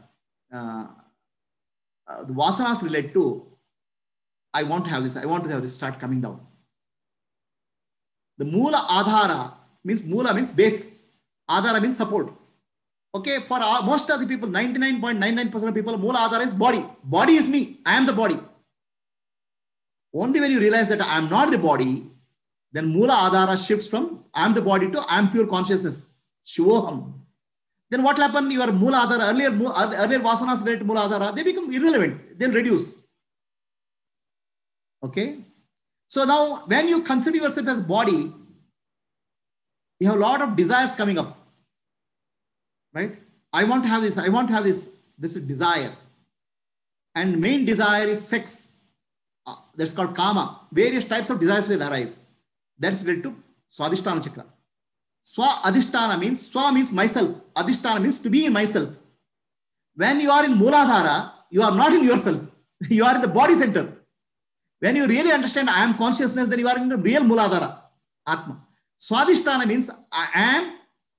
vasanas relate to, I want to have this, I want to have this, start coming down. The Mula Adhara means base, Adhara means support. Okay, for most of the people, 99.99% of people, Mula Adhara is body. Body is me, I am the body. Only when you realize that I am not the body, then Mula Adhara shifts from I am the body to I am pure consciousness, Shivoham. Then what happened? Your Mula Adhara, earlier vasanas related to Mula Adhara, they become irrelevant, they'll reduce. Okay. So now when you consider yourself as body, you have a lot of desires coming up, right? I want to have this, I want to have this. This is desire. And main desire is sex. That's called Kama. Various types of desires will arise. That's related to Swadhisthana Chakra. Swa Adhisthana means, Swa means myself. Adhisthana means to be in myself. When you are in Muladhara, you are not in yourself. You are in the body center. When you really understand I am consciousness, then you are in the real Muladhara, Atma. Swadhisthana means I am,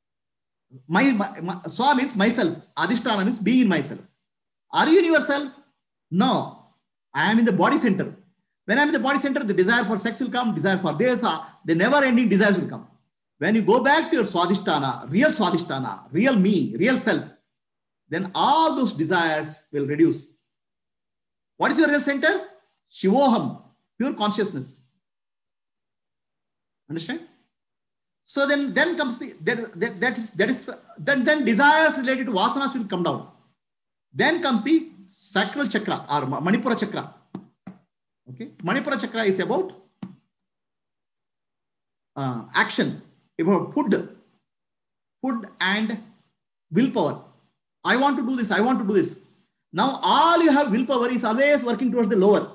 Swa means myself. Adhisthana means being in myself. Are you in yourself? No. I am in the body center. When I am in the body center, the desire for sex will come, desire for this, the never-ending desires will come. When you go back to your Swadhisthana, real me, real self, then all those desires will reduce. What is your real center? Shivoham, pure consciousness. Understand? So then comes the then desires related to vasanas will come down. Then comes the sacral chakra or Manipura chakra. Okay, Manipura chakra is about action, about food and willpower. I want to do this, I want to do this. Now all you have willpower is always working towards the lower.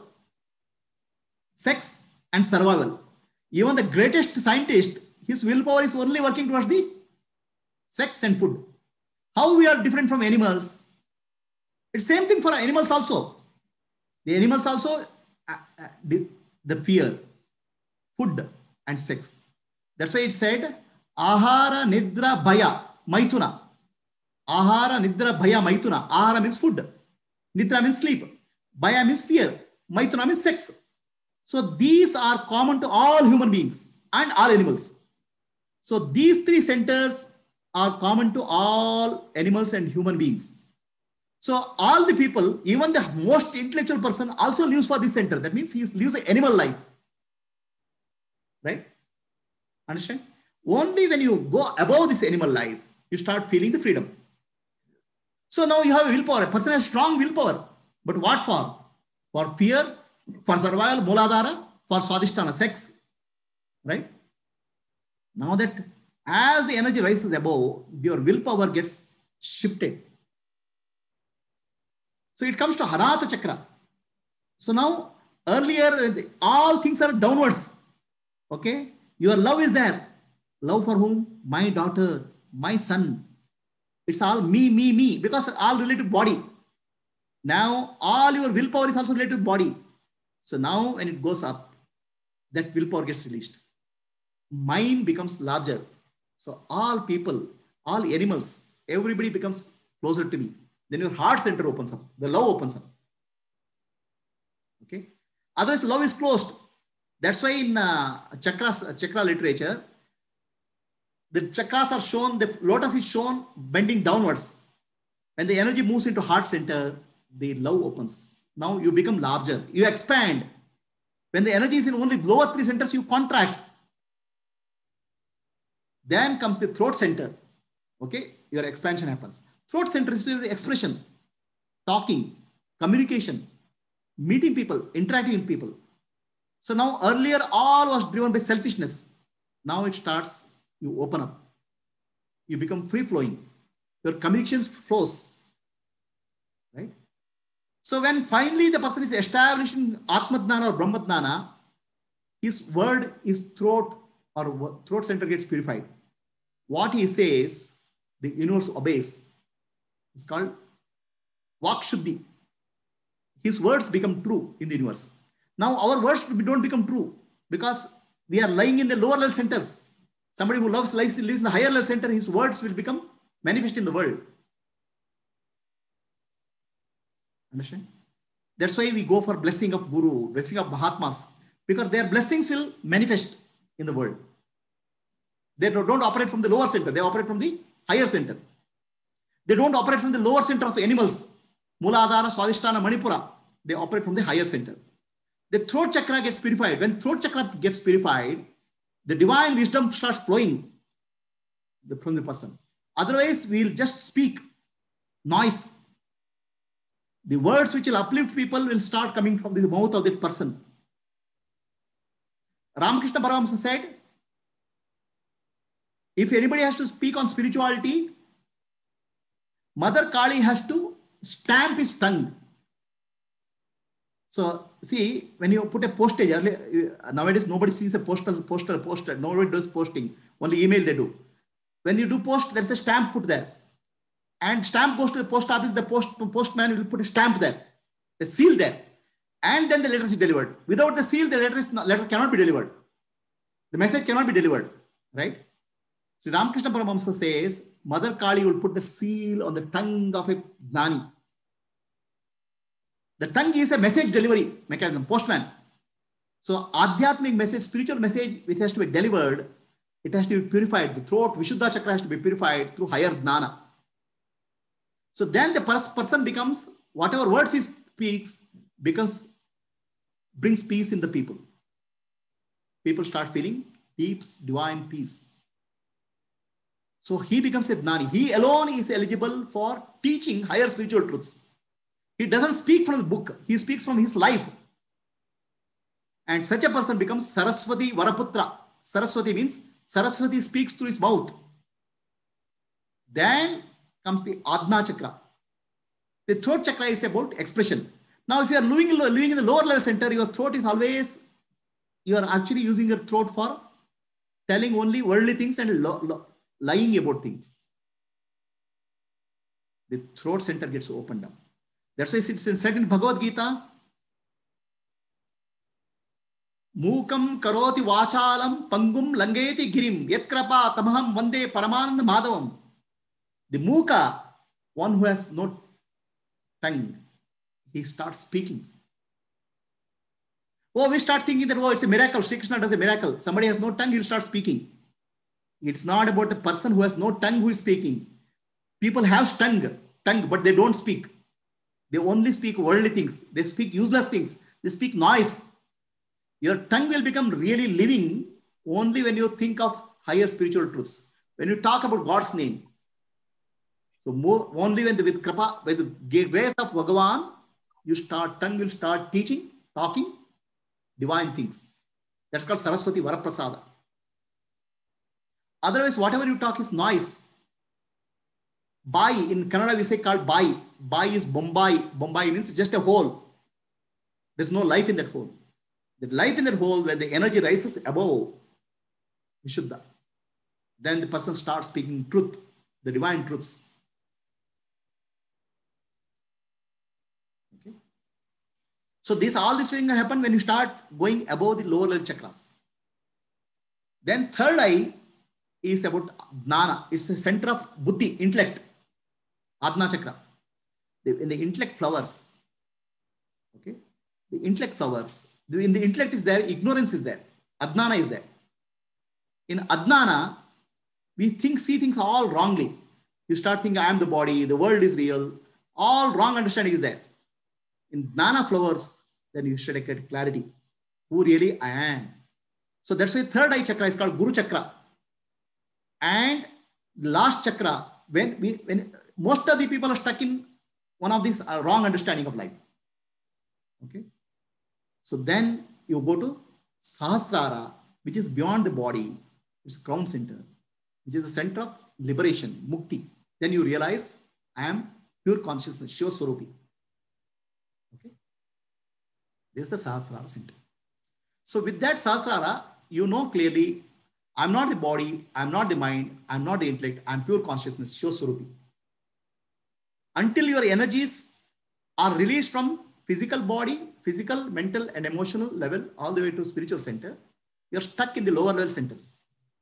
Sex and survival. Even the greatest scientist, his willpower is only working towards the sex and food. How we are different from animals? It's same thing for animals also. The animals also, the fear, food and sex. That's why it said, Ahara Nidra Bhaya Maituna. Ahara Nidra Bhaya Maituna. Ahara means food. Nidra means sleep. Bhaya means fear. Maituna means sex. So these are common to all human beings and all animals. So these three centers are common to all animals and human beings. So all the people, even the most intellectual person also lives for this center. That means he lives an animal life. Right? Understand? Only when you go above this animal life, you start feeling the freedom. So now you have willpower. A person has strong willpower. But what for? For fear, For survival, Mooladhara. For Swadhisthana, sex. Right? Now that as the energy rises above, your willpower gets shifted. So it comes to Hanata Chakra. So now, earlier, all things are downwards. Okay? Your love is there. Love for whom? My daughter, my son. It's all me, me, me. Because all related to body. Now, all your willpower is also related to body. So now, when it goes up, that willpower gets released. Mind becomes larger. So all people, all animals, everybody becomes closer to me. Then your heart center opens up. The love opens up. Okay. Otherwise, love is closed. That's why in chakra literature, the chakras are shown, the lotus is shown bending downwards. When the energy moves into heart center, the love opens. Now you become larger. You expand. When the energy is in only lower three centers, you contract. Then comes the throat center. Okay, your expansion happens. Throat center is your expression, talking, communication, meeting people, interacting with people. So now earlier all was driven by selfishness. Now it starts, you open up. You become free flowing. Your communications flows. Right? So when finally the person is established in Atmadnana or Brahmadnana, his word, his throat or throat center gets purified. What he says, the universe obeys. It's called Vakshuddhi. His words become true in the universe. Now our words don't become true because we are lying in the lower level centers. Somebody who lives in the higher level center, his words will become manifest in the world. Understand? That's why we go for blessing of Guru, blessing of Mahatmas, because their blessings will manifest in the world. They don't operate from the lower center. They operate from the higher center. They don't operate from the lower center of animals. Mooladhara, Swadhisthana, Manipura. They operate from the higher center. The throat chakra gets purified. When throat chakra gets purified, the divine wisdom starts flowing from the person. Otherwise, we'll just speak noise. The words which will uplift people will start coming from the mouth of that person. Ramakrishna Paramahamsa said, if anybody has to speak on spirituality, Mother Kali has to stamp his tongue. So, see, when you put a postage, nowadays nobody sees a poster. Nobody does posting. Only email they do. When you do post, there's a stamp put there. And stamp goes to the post office. The postman will put a stamp there, a seal there. And then the letter is delivered. Without the seal, the letter cannot be delivered. The message cannot be delivered. Right? So Ramakrishna Paramahamsa says, Mother Kali will put the seal on the tongue of a Gnani. The tongue is a message delivery mechanism, postman. So Adhyatmic message, spiritual message, which has to be delivered, it has to be purified. The throat, Vishuddha chakra has to be purified through higher Jnana. So then the person becomes, whatever words he speaks, brings peace in the people. People start feeling deep, divine peace. So he becomes a Gnani. He alone is eligible for teaching higher spiritual truths. He doesn't speak from the book. He speaks from his life. And such a person becomes Saraswati Varaputra. Saraswati means Saraswati speaks through his mouth. Then comes the Adna chakra. The throat chakra is about expression. Now, if you are living in the lower level center, your throat is always, you are actually using your throat for telling only worldly things and lying about things. The throat center gets opened up. That's why it's said in Bhagavad Gita, Mukam karoti vachalam pangum langeti girim yatkrapa tamaham vande paramanand madhavam. The Muka, one who has no tongue, he starts speaking. Oh, we start thinking that, oh, it's a miracle. Sri Krishna does a miracle. Somebody has no tongue, he'll start speaking. It's not about the person who has no tongue who is speaking. People have tongue, but they don't speak. They only speak worldly things. They speak useless things. They speak noise. Your tongue will become really living only when you think of higher spiritual truths. When you talk about God's name. So only when with the grace of Bhagavan, tongue will start teaching talking divine things. That's called Saraswati Varaprasada. Otherwise, whatever you talk is noise. Bai, in Kannada we say called Bai. Bai is Bombay. Bombay means just a hole. There's no life in that hole. The life in that hole, when the energy rises above Vishuddha, then the person starts speaking truth, the divine truths. Okay. So all these things happen when you start going above the lower level chakras. Then third eye is about Jnana. It's the center of Buddhi, intellect. Adna chakra. In the intellect flowers. Okay. The intellect flowers. In the intellect is there, ignorance is there. Adnana is there. In Adnana, we see things all wrongly. You start thinking, I am the body, the world is real. All wrong understanding is there. In Jnana flowers, then you should get clarity. Who really I am. So that's why third eye chakra is called Guru chakra. And the last chakra, when most of the people are stuck in one of these wrong understanding of life. Okay. So then you go to Sahasrara, which is beyond the body. It's crown center, which is the center of liberation, mukti. Then you realize I am pure consciousness, Shiva Swarupi. Okay. This is the Sahasrara center. So with that Sahasrara, you know clearly, I'm not the body, I'm not the mind, I'm not the intellect, I'm pure consciousness, Shiva Swarupi. Until your energies are released from physical body, physical, mental, and emotional level, all the way to spiritual center, you're stuck in the lower level centers.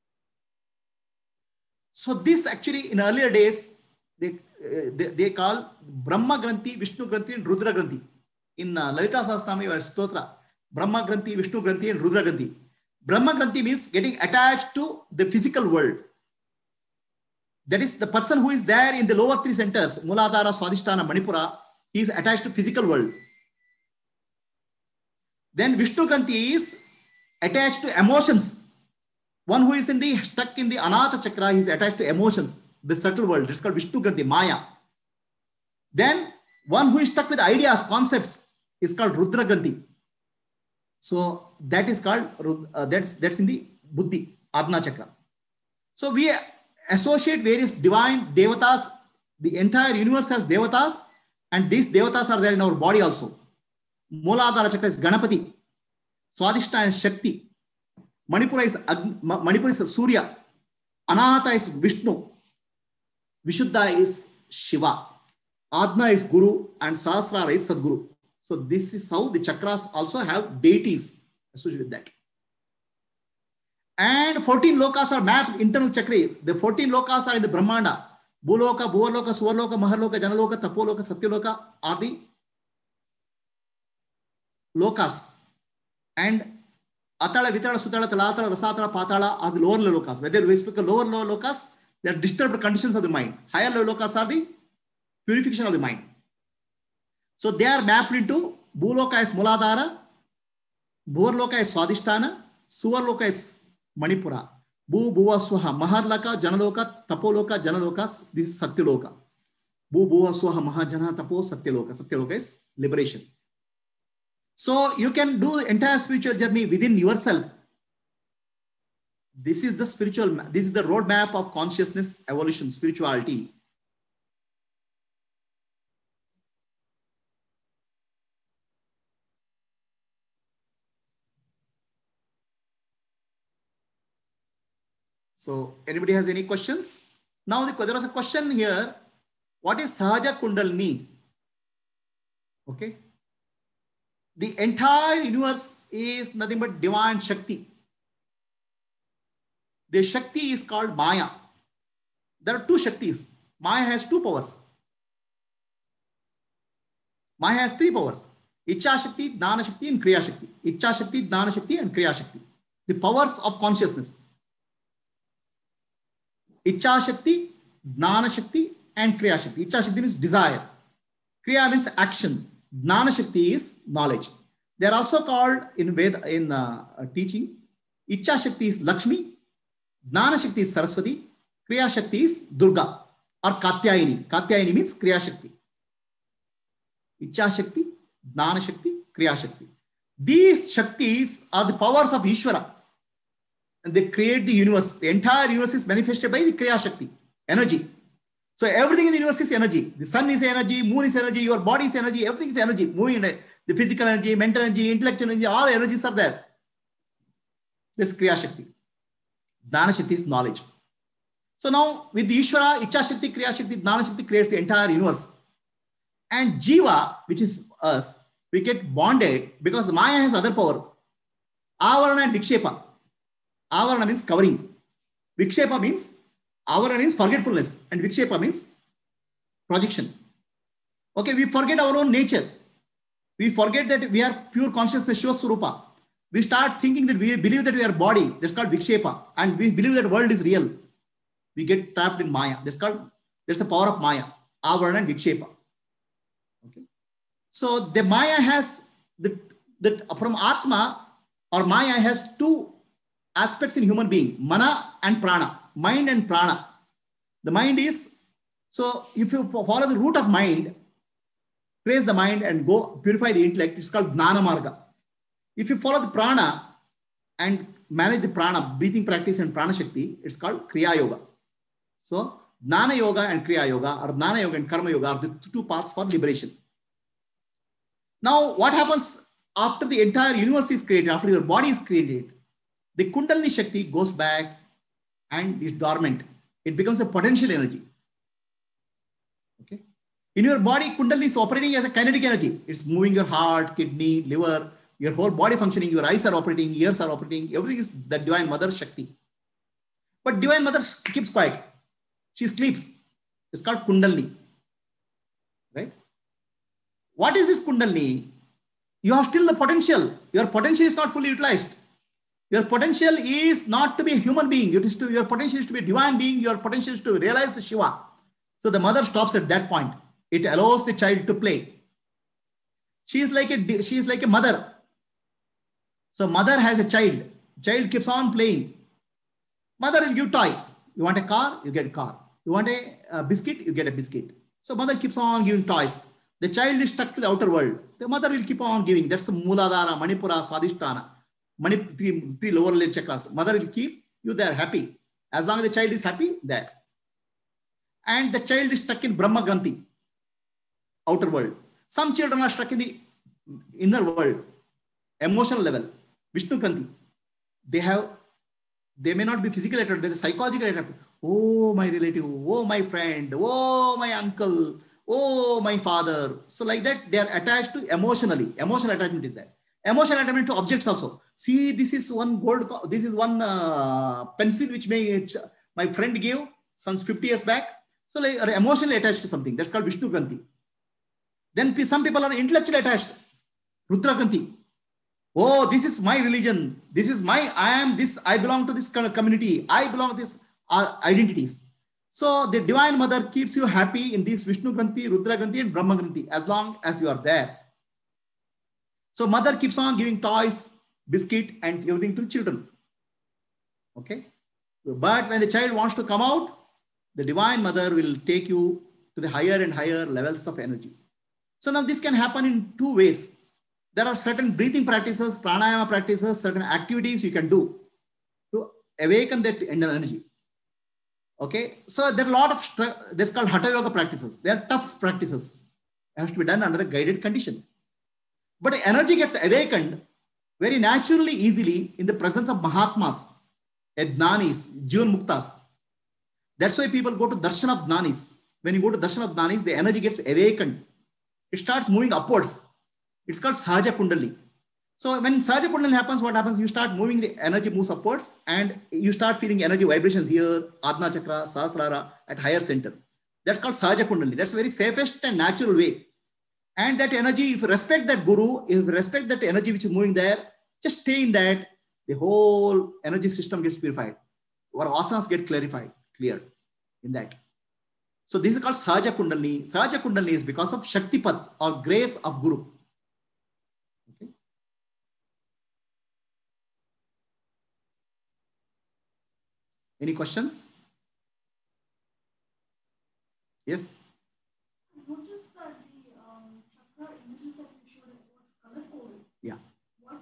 So this actually, in earlier days, they call Brahma Granthi, Vishnu Granthi, and Rudra Granthi. In Lalita Sahasranama Stotra, Brahma Granthi, Vishnu Granthi, and Rudra Granthi. Brahma Granthi means getting attached to the physical world. That is the person who is there in the lower three centers, Muladhara, Swadhisthana, Manipura, he is attached to physical world. Then Vishnu Granthi is attached to emotions. One who is stuck in the Anahata chakra, he is attached to emotions, the subtle world. It's called Vishnu Granthi, Maya. Then one who is stuck with ideas, concepts, is called Rudra Granthi. So that is called, that's in the Buddhi, Adna chakra. So we associate various divine devatas. The entire universe has devatas, and these devatas are there in our body also. Muladhara chakra is Ganapati. Swadhisthana is Shakti. Manipura is Surya. Anahata is Vishnu. Vishuddha is Shiva. Adna is Guru, and Sahasrara is Sadguru. So this is how the chakras also have deities associated with that. And 14 lokas are mapped, internal chakra. The 14 lokas are in the Brahmanda. Bhuloka, Bhuvarloka, Suvarloka, Maharloka, Janaloka, Tapoloka, Satyaloka are the lokas. And Atala, Vitala, Sutala, Talatala, Rasatala, Patala are the lower lokas. Whether we speak of lower lokas, they are disturbed conditions of the mind. Higher lokas are the purification of the mind. So they are mapped into Bhuloka is Muladhara, Bhuvarloka is Swadhisthana, Suvarloka is Manipura, Bhu, Bhuva, Swaha, Maharloka, Janaloka, Tapoloka, Janaloka, this is Satyaloka. Bhu, Bhuva, Swaha, Mahajana, Tapo, Satyaloka. Satyaloka is liberation. So you can do the entire spiritual journey within yourself. This is the this is the roadmap of consciousness, evolution, spirituality. So anybody has any questions? Now there was a question here. What is Sahaja Kundalini? Okay. The entire universe is nothing but divine Shakti. The Shakti is called Maya. There are two Shaktis. Maya has two powers. Maya has three powers. Ichcha Shakti, Dana Shakti, and Kriya Shakti. Ichcha Shakti, Dana Shakti, and Kriya Shakti. The powers of consciousness. Ichcha Shakti, Jnana Shakti, and Kriya Shakti. Ichcha Shakti means desire. Kriya means action. Jnana Shakti is knowledge. They are also called in teaching. Ichcha Shakti is Lakshmi. Jnana Shakti is Saraswati. Kriya Shakti is Durga or Katyayini. Katyayini means Kriya Shakti. Ichcha Shakti, Jnana Shakti, Kriya Shakti. These Shaktis are the powers of Ishvara. And they create the universe. The entire universe is manifested by the Kriya Shakti, energy. So everything in the universe is energy. The sun is energy, moon is energy, your body is energy, everything is energy. Moving in the physical energy, mental energy, intellectual energy, all energies are there. This Kriya Shakti. Dana Shakti is knowledge. So now with the Ishvara, Icha Shakti, Kriya Shakti, Dana Shakti creates the entire universe. And Jiva, which is us, we get bonded because Maya has other power. Avarana and Vikshepa. Avarana means covering. Vikshepa means, Avarana means forgetfulness. And Vikshepa means projection. Okay, we forget our own nature. We forget that we are pure consciousness, Shiva Swarupa. We start thinking that we believe that we are body. That's called Vikshepa. And we believe that world is real. We get trapped in Maya. There's a power of Maya. Avarana and Vikshepa. Okay. So the Maya has, from Atma or Maya has two aspects in human being, Mana and Prana, mind and Prana. The mind is, so if you follow the root of mind, praise the mind and go purify the intellect, it's called Jnana Marga. If you follow the Prana and manage the Prana, breathing practice and Prana Shakti, it's called Kriya Yoga. So Jnana Yoga and Kriya Yoga, or Jnana Yoga and Karma Yoga are the two paths for liberation. Now, what happens after the entire universe is created, after your body is created? The Kundalini Shakti goes back and is dormant. It becomes a potential energy. Okay. In your body, Kundalini is operating as a kinetic energy. It's moving your heart, kidney, liver, your whole body functioning. Your eyes are operating, ears are operating. Everything is the Divine Mother Shakti. But Divine Mother keeps quiet. She sleeps. It's called Kundalini. Right? What is this Kundalini? You have still the potential. Your potential is not fully utilized. Your potential is not to be a human being. Your potential is to be a divine being. Your potential is to realize the Shiva. So the mother stops at that point. It allows the child to play. She is like a mother. So mother has a child. Child keeps on playing. Mother will give toy. You want a car? You get a car. You want a biscuit? You get a biscuit. So mother keeps on giving toys. The child is stuck to the outer world. The mother will keep on giving. That's Mooladhara, Manipura, Swadhisthana. Three lower level chakras. Mother will keep you there happy. As long as the child is happy, there. And the child is stuck in Brahma Granthi, outer world. Some children are stuck in the inner world, emotional level, Vishnu Granthi. They may not be physical attachment, they are psychological attachment. Oh, my relative, oh, my friend, oh, my uncle, oh, my father. So like that, they are attached to emotionally. Emotional attachment is there. Emotional attachment to objects also. See, this is one pencil which my friend gave some 50 years back. So like are emotionally attached to something. That's called Vishnu Granthi. Then some people are intellectually attached. Rudra Granthi. Oh, this is my religion. This is I am this. I belong to this kind of community. I belong to this identities. So the Divine Mother keeps you happy in this Vishnu Granthi, Rudra Granthi and Brahma Granthi as long as you are there. So mother keeps on giving toys, biscuit and everything to children. Okay. But when the child wants to come out, the Divine Mother will take you to the higher and higher levels of energy. So now this can happen in two ways. There are certain breathing practices, pranayama practices, certain activities you can do to awaken that energy. Okay. So there are a lot of, this is called Hatha Yoga practices. They are tough practices. It has to be done under a guided condition. But energy gets awakened very naturally, easily in the presence of Mahatmas, Jnanis, Jivan Muktas. That's why people go to Darshan of Jnanis. When you go to Darshan of Jnanis, the energy gets awakened. It starts moving upwards. It's called Sahaja Kundali. So when Sahaja Kundali happens, what happens? You start moving, the energy moves upwards and you start feeling energy vibrations here, Adna Chakra, Sahasrara at higher center. That's called Sahaja Kundali. That's a very safest and natural way. And that energy, if you respect that guru, if you respect that energy which is moving there, just stay in that, the whole energy system gets purified. Our asanas get cleared in that. So this is called Sahaja Kundalini. Sahaja Kundalini is because of Shaktipat or grace of Guru. Okay. Any questions? Yes? I noticed that the chakra images that you showed, it was color coded. Yeah. What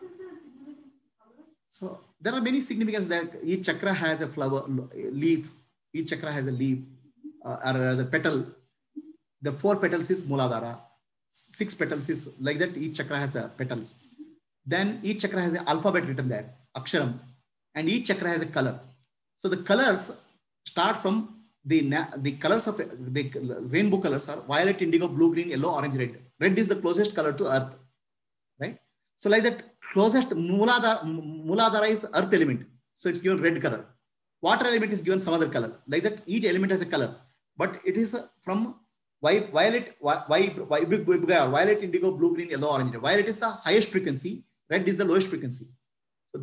So there are many significance that each chakra has a flower, leaf. Each chakra has a leaf or the petal. The 4 petals is Muladhara. 6 petals is like that. Each chakra has a petals. Then each chakra has an alphabet written there, Aksharam, and each chakra has a color. So the colors start from the colors of the rainbow colors are violet, indigo, blue, green, yellow, orange, red. Red is the closest color to earth, right? So like that, closest Muladhara is earth element. So it's given red color. Water element is given some other color. Like that, each element has a color, but it is from violet, indigo, blue, green, yellow, orange. Violet is the highest frequency. Red is the lowest frequency. So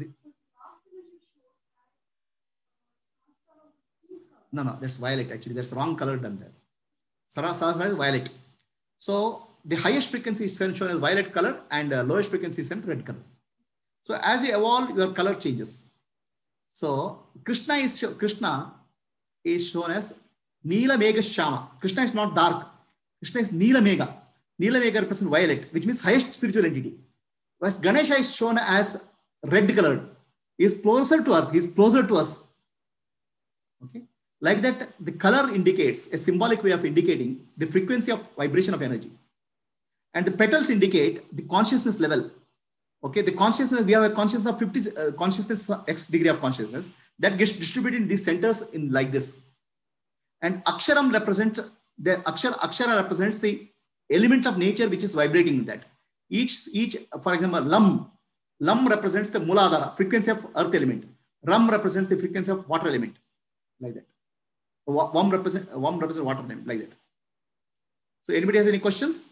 no, that's violet. Actually, that's wrong color done there. Sahasrara is violet. So the highest frequency is shown as violet color and lowest frequency is red color. So as you evolve, your color changes. So Krishna is shown as Neela Mega Shama. Krishna is not dark. Krishna is Neela Mega. Neela Mega represents violet, which means highest spiritual entity. Whereas Ganesha is shown as red colored. He is closer to earth. He is closer to us. Okay. Like that, the color indicates a symbolic way of indicating the frequency of vibration of energy. And the petals indicate the consciousness level. Okay, the consciousness, we have a consciousness of 50, consciousness X degree of consciousness that gets distributed in these centers in like this. And Aksharam represents, Akshara represents the element of nature which is vibrating in that. Each, for example, Lam represents the Muladhara, frequency of earth element. Ram represents the frequency of water element, like that. Vam represents water element, like that. So anybody has any questions?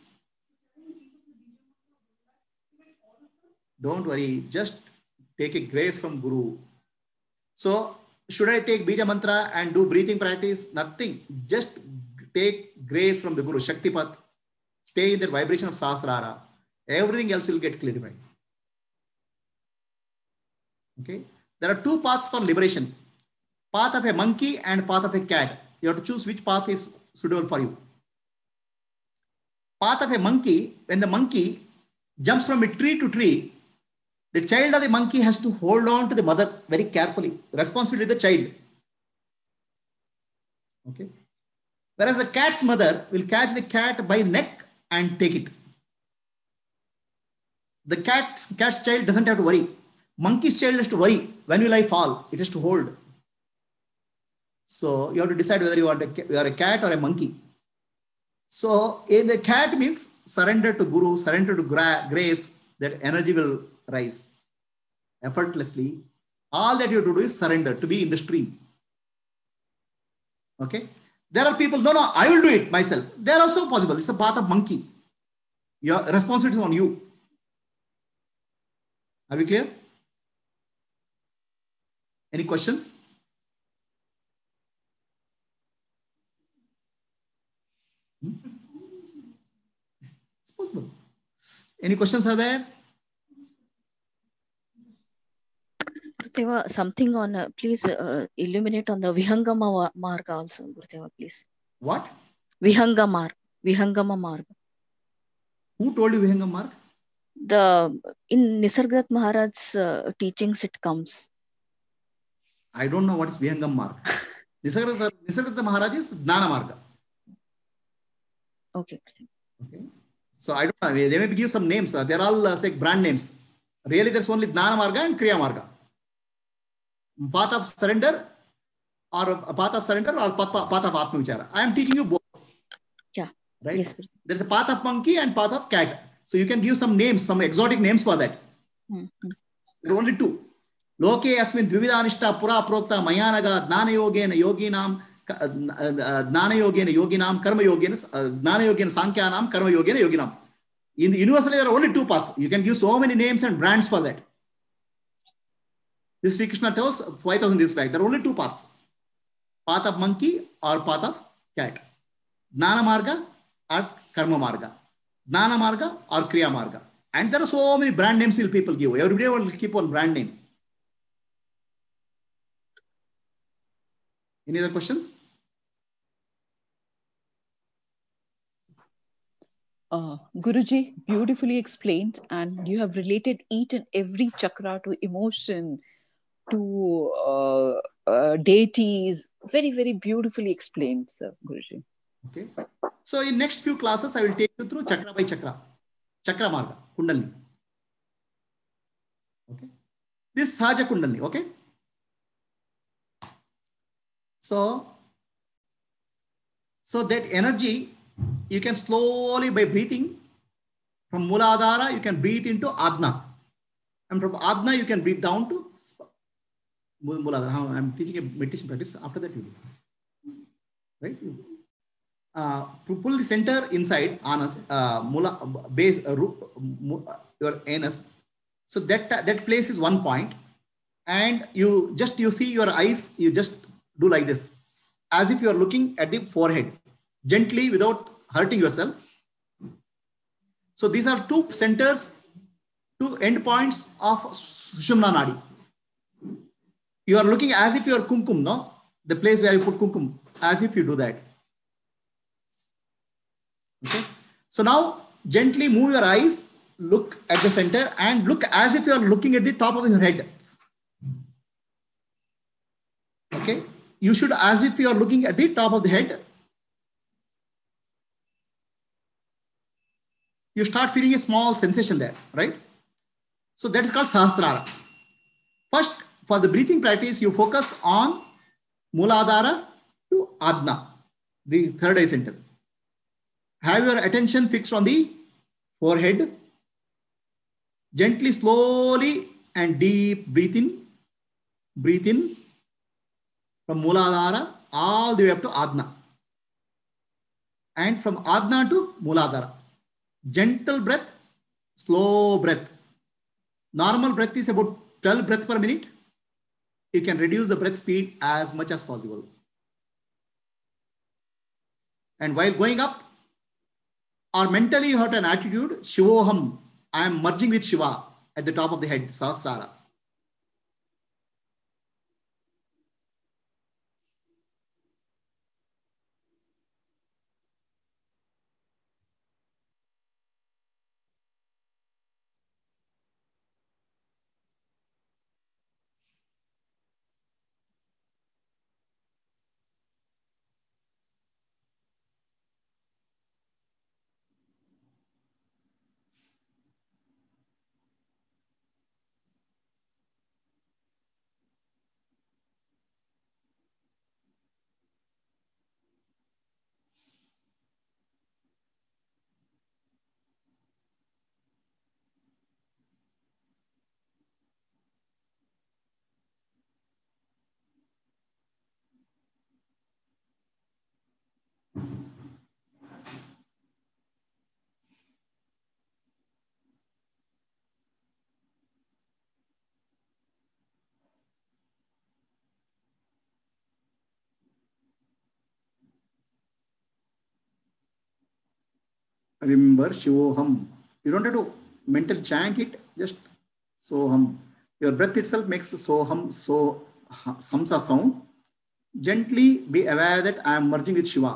Don't worry, just take a grace from Guru. So should I take Bija Mantra and do breathing practice? Nothing. Just take grace from the Guru, Shaktipat. Stay in the vibration of Sahasrara. Everything else will get clarified. Okay. There are 2 paths for liberation. Path of a monkey and path of a cat. You have to choose which path is suitable for you. Path of a monkey, when the monkey jumps from a tree to tree, the child of the monkey has to hold on to the mother very carefully. Responsibility of the child. Okay. Whereas the cat's mother will catch the cat by neck and take it. The cat's child doesn't have to worry. Monkey's child has to worry. When will I fall? It has to hold. So you have to decide whether you are a cat or a monkey. So the cat means surrender to Guru, surrender to grace, that energy will rise effortlessly. All that you have to do is surrender, to be in the stream. Okay. There are people, no, I will do it myself. They are also possible. It's a path of monkey. Your responsibility is on you. Are we clear? Any questions? It's possible. Any questions are there? Gurudeva, something on, please illuminate on the Vihangama Marga also, Gurudeva, please. What? Vihangama Marga. Who told you Vihangama Marga? In Nisargadatta Maharaj's teachings it comes. I don't know what is Vihangama Marga. Nisargadatta Maharaj is Jnana Marga. Okay. Okay. So I don't know. They may give some names. They're all like brand names. Really, there's only Jnana Marga and Kriya Marga. Path of surrender or path of Atma Vichara. I am teaching you both. Yeah. Right? Yes. There's a path of monkey and path of cat. So you can give some names, some exotic names for that. There are only 2. Loke asmin dvividanishta pura prokta mayanaga dnana yogena yoginam dnana yogena yoginam karma yogena dnana yogena sankyanam karma yogena yoginam. In the universally there are only 2 paths. You can give so many names and brands for that. This Sri Krishna tells 5,000 years back. There are only 2 paths. Path of monkey or path of cat. Jnana Marga or Karma Marga. Jnana Marga or Kriya Marga. And there are so many brand names will people give. Everybody will keep on brand name. Any other questions? Guruji, beautifully explained, and you have related each and every chakra to emotion, to deities. Very, very beautifully explained, sir, Guruji. Okay. So in next few classes, I will take you through chakra by chakra, chakra marga, kundalini. Okay. This Sahaja Kundalini. Okay. So that energy, you can slowly by breathing from Muladhara, you can breathe into Adna. And from Adna, you can breathe down to Muladhara. I'm teaching a meditation practice. After that, you do. Right? Pull the center inside anus, base, your anus. So that place is one point. And you see your eyes, you just do like this, as if you are looking at the forehead, gently without hurting yourself. So these are two centers, two endpoints of Sushumna Nadi. You are looking as if you are kumkum, no? The place where you put kumkum, as if you do that. Okay. So now gently move your eyes, look at the center and look as if you are looking at the top of your head. Okay. You should, as if you are looking at the top of the head. You start feeling a small sensation there, right? So that is called Sahasrara. First, for the breathing practice, you focus on Muladhara to Adna, the third eye center. Have your attention fixed on the forehead. Gently, slowly and deep breathe in from Muladhara all the way up to Adna. And from Adna to Muladhara. Gentle breath, slow breath. Normal breath is about 12 breaths per minute. You can reduce the breath speed as much as possible. And while going up, or mentally you have an attitude, Shivoham, I am merging with Shiva at the top of the head, Sahasrara. Remember Shivoham. You don't have to mentally chant it, just Soham. Your breath itself makes Soham, so Samsa sound. Gently be aware that I am merging with Shiva.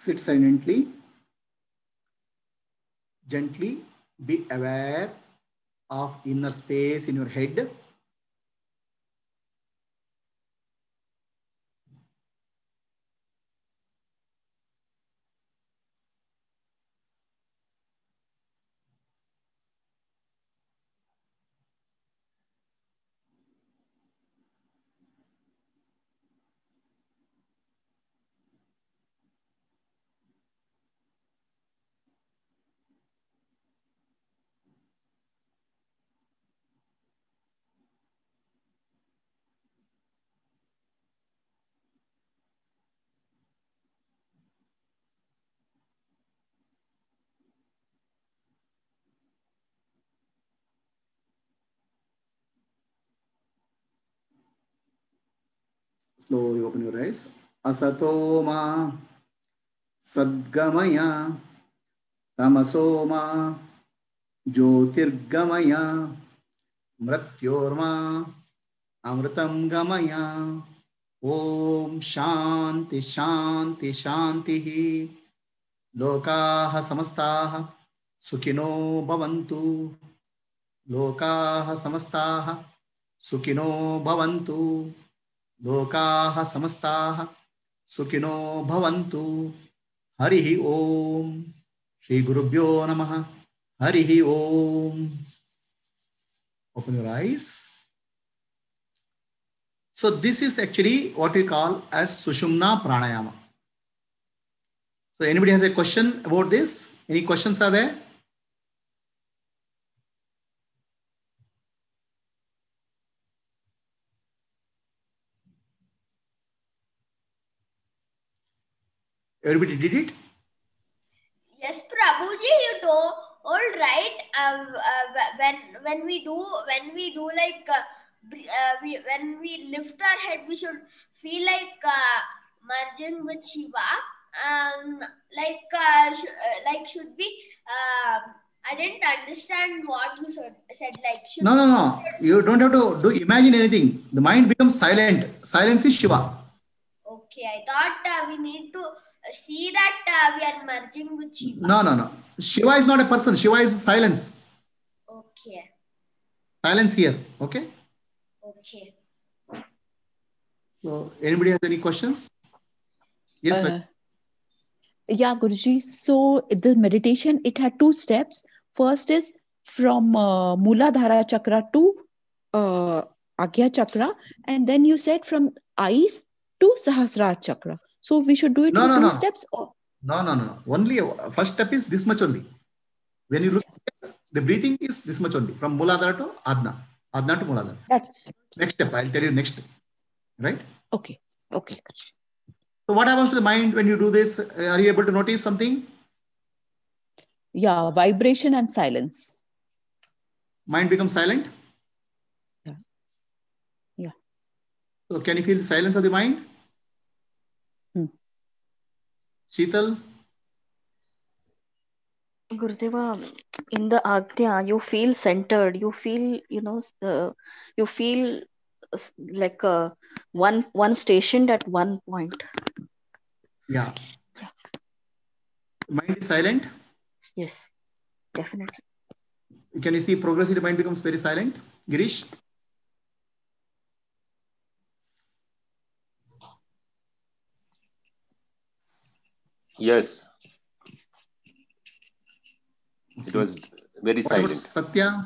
Sit silently. Gently be aware of inner space in your head. Slowly open your eyes. Asatoma Sadgamaya Tamasoma Jyotirgamaya Mrityorma Amritam Gamaya. Om Shanti Shanti Shanti. Lokaha Samastaha Sukhino Bhavantu. Lokaha Samastaha Sukhino Bhavantu. Lokaha Samastaha Sukhino Bhavantu. Harihi Om. Shri Gurubhyo Namaha. Harihi Om. Open your eyes. So this is actually what we call as Sushumna Pranayama. So anybody has a question about this? Any questions are there? Everybody did it? Yes, Prabhuji, you told all right. When we do like when we lift our head, we should feel like merging with Shiva. Should we? I didn't understand what you said. Like should No. You don't have to imagine anything. The mind becomes silent. Silence is Shiva. Okay, I thought we need to see that we are merging with Shiva. No. Shiva is not a person. Shiva is silence. Okay. Silence here. Okay. Okay. So anybody has any questions? Yes. Yeah, Guruji. So the meditation, it had two steps. First is from Muladhara Chakra to Agya Chakra. And then you said from eyes to Sahasrara Chakra. So we should do it in two steps? Or? No. Only first step is this much only. When you look at the breathing is this much only. From Muladhara to Adna. Adna to Muladhara. That's next step. I'll tell you next step. Right? Okay. So what happens to the mind when you do this? Are you able to notice something? Yeah, vibration and silence. Mind becomes silent? Yeah. So can you feel the silence of the mind? Sheetal? Gurudeva, in the Agnya, you feel centered. You feel, you feel like one stationed at one point. Yeah. Mind is silent? Yes, definitely. Can you see progressively the mind becomes very silent? Girish? Yes. It was very What about silent. Satya?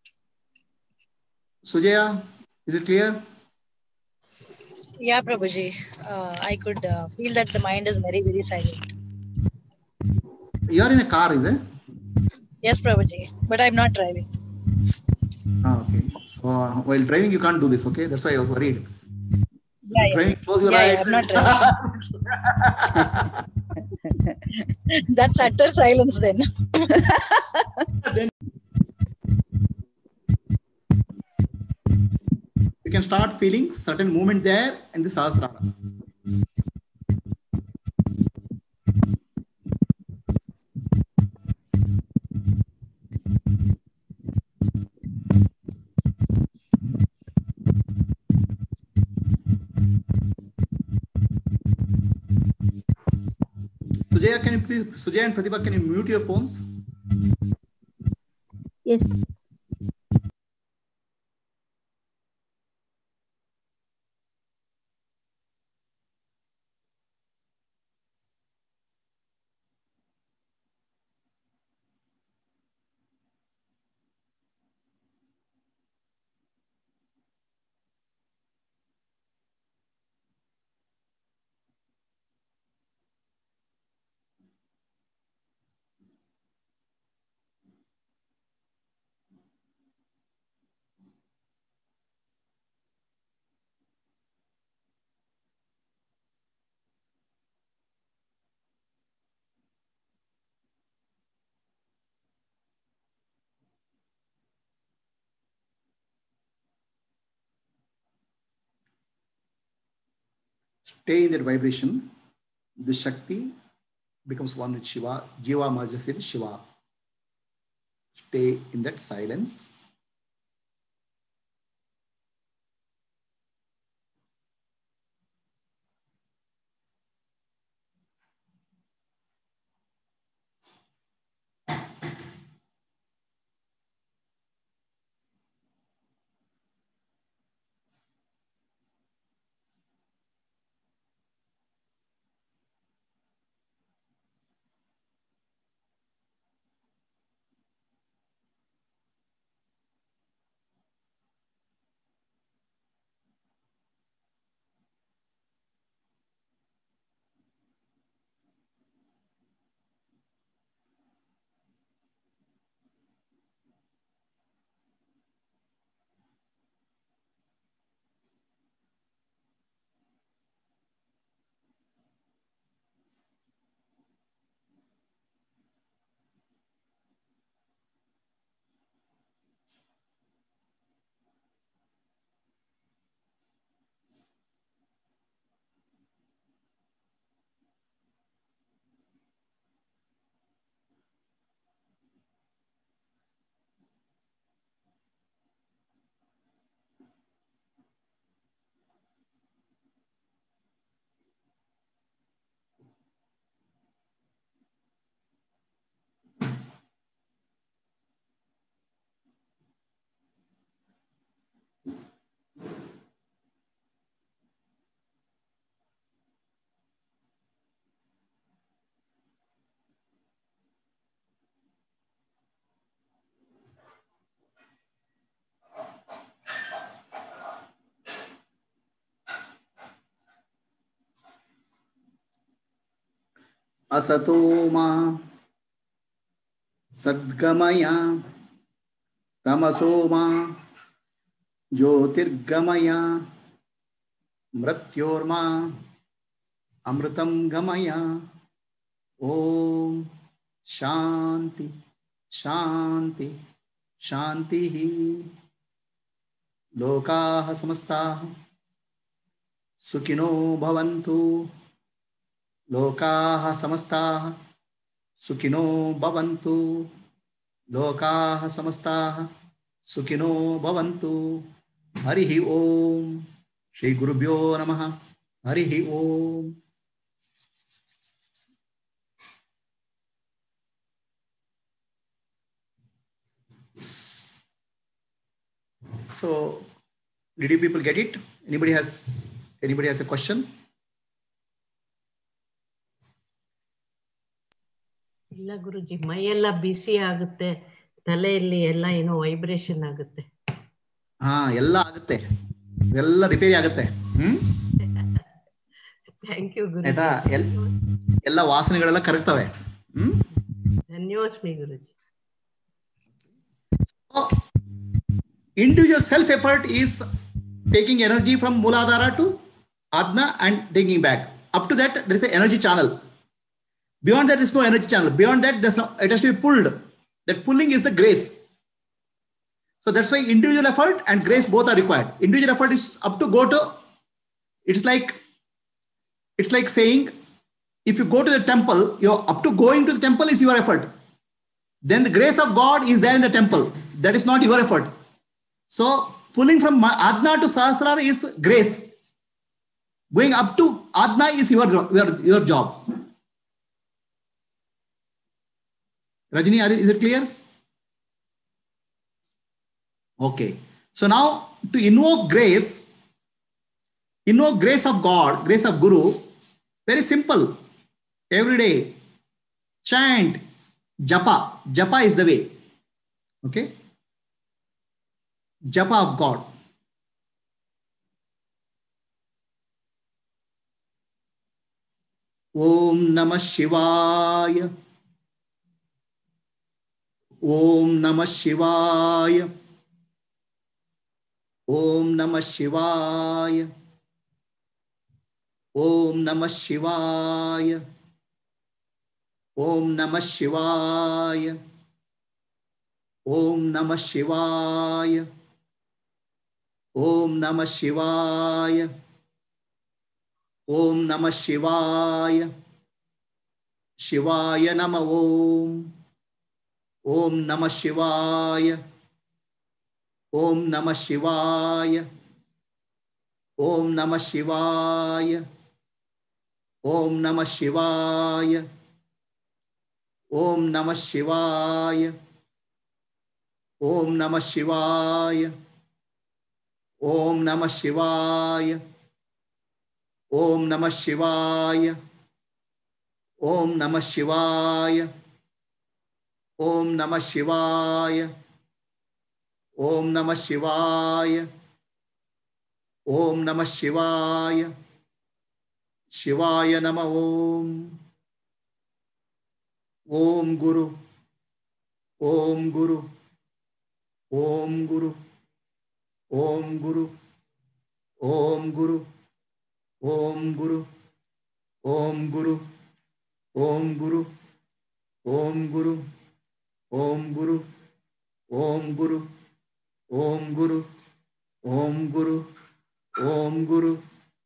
Sujaya? Is it clear? Yeah, Prabhuji. I could feel that the mind is very, very silent. You are in a car, is it? Yes, Prabhuji. But I'm not driving. Okay. So while driving, you can't do this, okay? That's why I was worried. Yeah. Driving, close your eyes. I'm not driving. That's utter silence then. Then you can start feeling certain movement there in the Sahasrara. Sujaya, can you please, Sujaya and Pratibha, can you mute your phones? Yes. Stay in that vibration. The Shakti becomes one with Shiva. Jiva merges with Shiva. Stay in that silence. Asatoma Sadgamaya Tamasoma Jyotirgamaya Mrityorma Amritam Gamaya. Om Shanti Shanti Shanti. Lokaha Samastaha Sukhino Bhavantu. Lokaha Samastaha Sukhino Bhavantu. Lokaha Samastaha Sukhino Bhavantu. Harihi Om. Shri Gurubhyo Namaha. Harihi Om. So, did you people get it? Anybody has a question? ಇಲ್ಲ ಗುರುಜಿ, ಮೈಯೆಲ್ಲ ಬಿಸಿ ಆಗುತ್ತೆ, ತಲೆಯಲ್ಲಿ ಎಲ್ಲ ಏನೋ vibration ಆಗುತ್ತೆ. ಹಾ, ಎಲ್ಲ ಆಗುತ್ತೆ, ಎಲ್ಲ ರಿಪೇರಿ ಆಗುತ್ತೆ. Thank you Guruji. ಆಯ್ತಾ? ಎಲ್ಲ ವಾಸನೆಗಳೆಲ್ಲ ಕರಗ್ತವೆ. ಧನ್ಯವಾದ ಗುರುಜಿ. Individual self effort is taking energy from Mooladhara to Adna and taking back. Up to that, there is an energy channel. Beyond that, there is no energy channel. Beyond that, it has to be pulled. That pulling is the grace. So that's why individual effort and grace both are required. Individual effort is up to go to, it's like saying, if you go to the temple, you're up to going to the temple is your effort. Then the grace of God is there in the temple. That is not your effort. So pulling from Adna to Sahasrara is grace. Going up to Adna is your job. Rajini, is it clear? Okay. So now to invoke grace of God, grace of Guru, very simple. Every day, chant, japa. Japa is the way. Okay. Japa of God. Om Namah Shivaya. Om Namah Shivaya. Om Namah Shivaya. Om Namah Shivaya. Om Namah Shivaya. Om Namah Shivaya. Om Namah Shivaya. Om Namah Shivaya. Shivaya Nama Om. Om Namah Shivaya. Om Namah Shivaya. Om Namah Shivaya. Om Namah Shivaya. Om Namah Shivaya. Om Namah Shivaya. Om Namah Shivaya. Om Namah Shivaya. Om Namah Shivaya. Om Namah Shivaya. Om Namah Shivaya. Om Namah Shivaya. Shivaya Nama Om. Om Guru. Om Guru. Om Guru. Om Guru. Om Guru. Om Guru. Om Guru. Om Guru. Om Guru. Om Guru. Om Guru. Om Guru. Om Guru. Om Guru.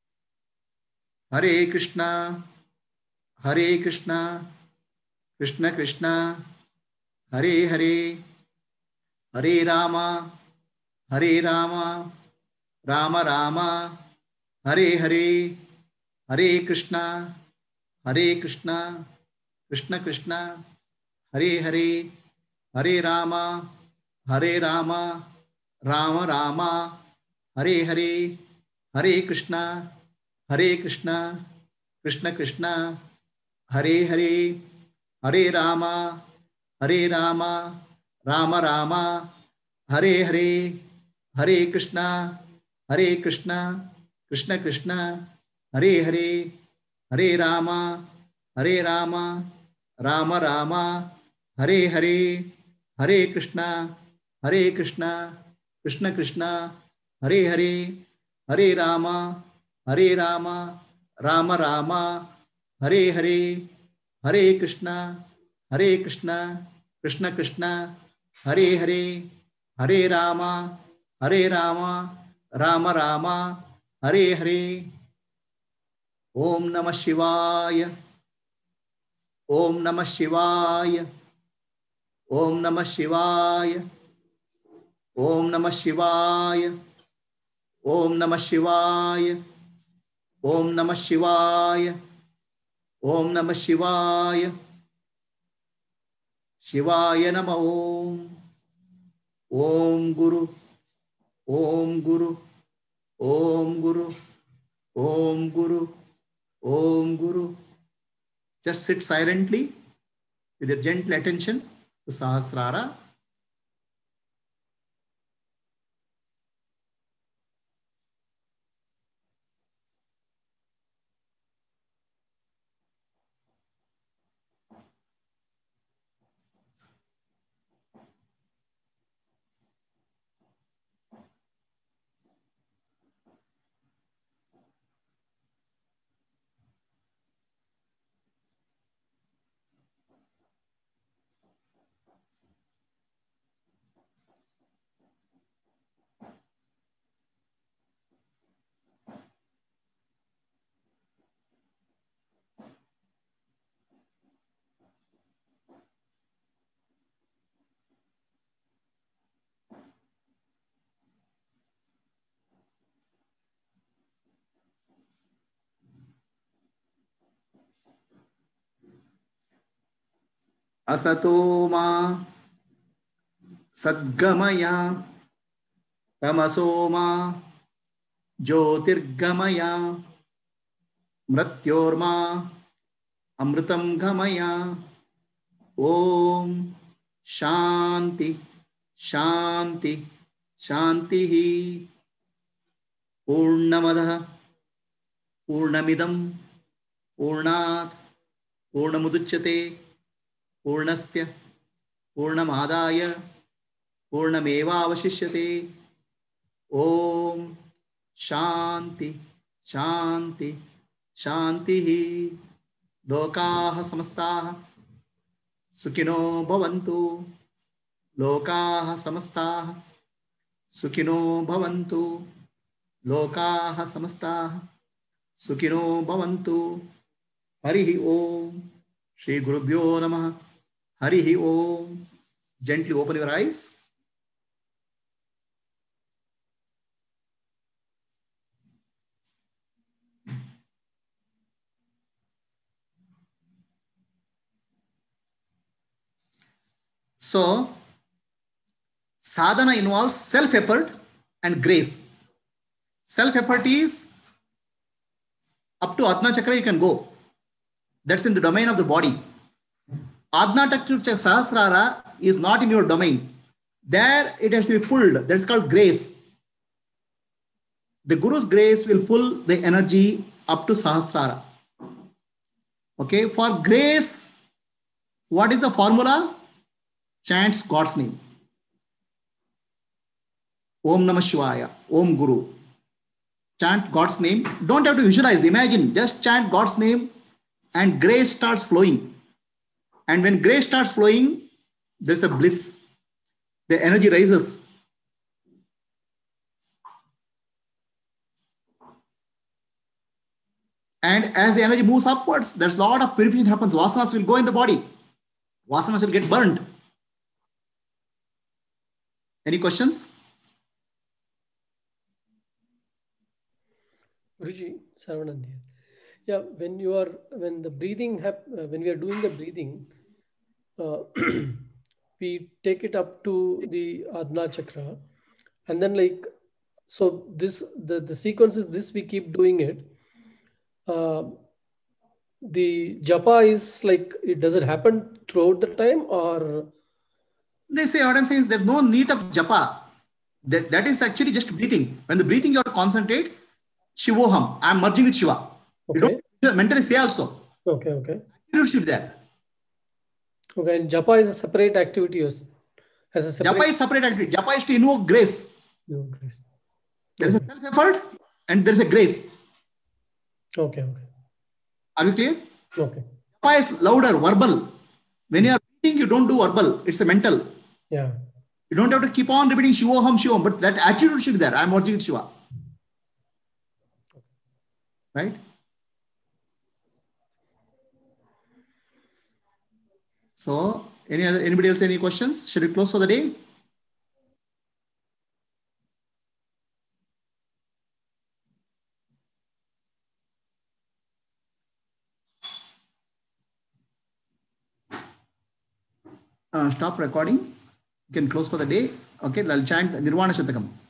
Hare Krishna. Hare Krishna. Krishna Krishna. Hare Hare. Hare Rama. Hare Rama. Rama Rama. Hare Hare. Hare Krishna. Hare Krishna. Krishna Krishna. Hare Hare. Hare Rama. Hare Rama. Rama Rama. Hare Hare. Hare Krishna. Hare Krishna. Krishna Krishna. Hare Hare. Hare Rama. Hare Rama. Rama Rama. Hare Hare. Hare Krishna. Hare Krishna. Krishna Krishna. Hare Hare. Hare Rama. Hare Rama. Rama Rama. Hare Hare. Hare Krishna. Hare Krishna. Krishna Krishna. Hare Hare. Hare Rama. Hare Rama. Rama Rama. Hare Hare. Hare Krishna. Hare Krishna. Krishna Krishna. Hare Hare. Hare Rama. Hare Rama. Rama Rama. Hare Hare. Om Namah Shivaya. Om Namah Shivaya. Om Namah Shivaya. Om Namah Shivaya. Om Namah Shivaya. Om Namah Shivaya. Om Namah Shivaya. Shivaya Nama Om. Om Guru. Om Guru. Om Guru. Om Guru. Om Guru. Just sit silently with your gentle attention to Sahasrara. Asato ma sadgamaya tamaso ma jyotirgamaya mrityorma amritam gamaya. Om Shanti Shanti Shanti. Purnamadaha Purnamidam Purnat Purnamuduchyate Purnasya Purnamadaya Purnameva avashishyate. Om Shanti Shanti Shanti. Lokaha samastaha Sukhino bhavantu. Lokaha samastaha Sukhino bhavantu. Lokaha samastaha Sukhino bhavantu. Harihi Om. Shri Gurubhyo Namaha. Harihi Om. Gently open your eyes. So, sadhana involves self-effort and grace. Self-effort is up to Adna Chakra you can go. That's in the domain of the body. Adna Chakra Sahasrara is not in your domain. There it has to be pulled. That's called grace. The Guru's grace will pull the energy up to Sahasrara. Okay, for grace, what is the formula? Chants God's name. Om Namah Shivaya, Om Guru. Chant God's name. Don't have to visualize, imagine. Just chant God's name and grace starts flowing. And when grace starts flowing, there's a bliss. The energy rises. And as the energy moves upwards, there's a lot of purification happens. Vasanas will go in the body. Vasanas will get burned. Any questions? Guruji, Saravanan here. Yeah, when the breathing, when we are doing the breathing, we take it up to the Adna Chakra, and then so this the sequence is this. We keep doing it. The japa is does it happen throughout the time, or they say what I'm saying is there's no need of japa. That is actually just breathing. When the breathing you have to concentrate. Shivoham, I'm merging with Shiva. Okay. You don't mentally say also. Okay, okay. You should there. Okay, and japa is a separate activity. Japa is separate activity. Japa is to invoke grace. Grace. There is a self-effort and there is a grace. Okay, okay. Are you clear? Okay. Japa is louder, verbal. When you are reading, you don't do verbal. It's a mental. Yeah. You don't have to keep on repeating Shivoham, Shivoham, but that attitude should be there. I'm merging with Shiva. Right? So, anybody else any questions? Should we close for the day? Stop recording. You can close for the day. Okay, I'll chant Nirvana Shatakam.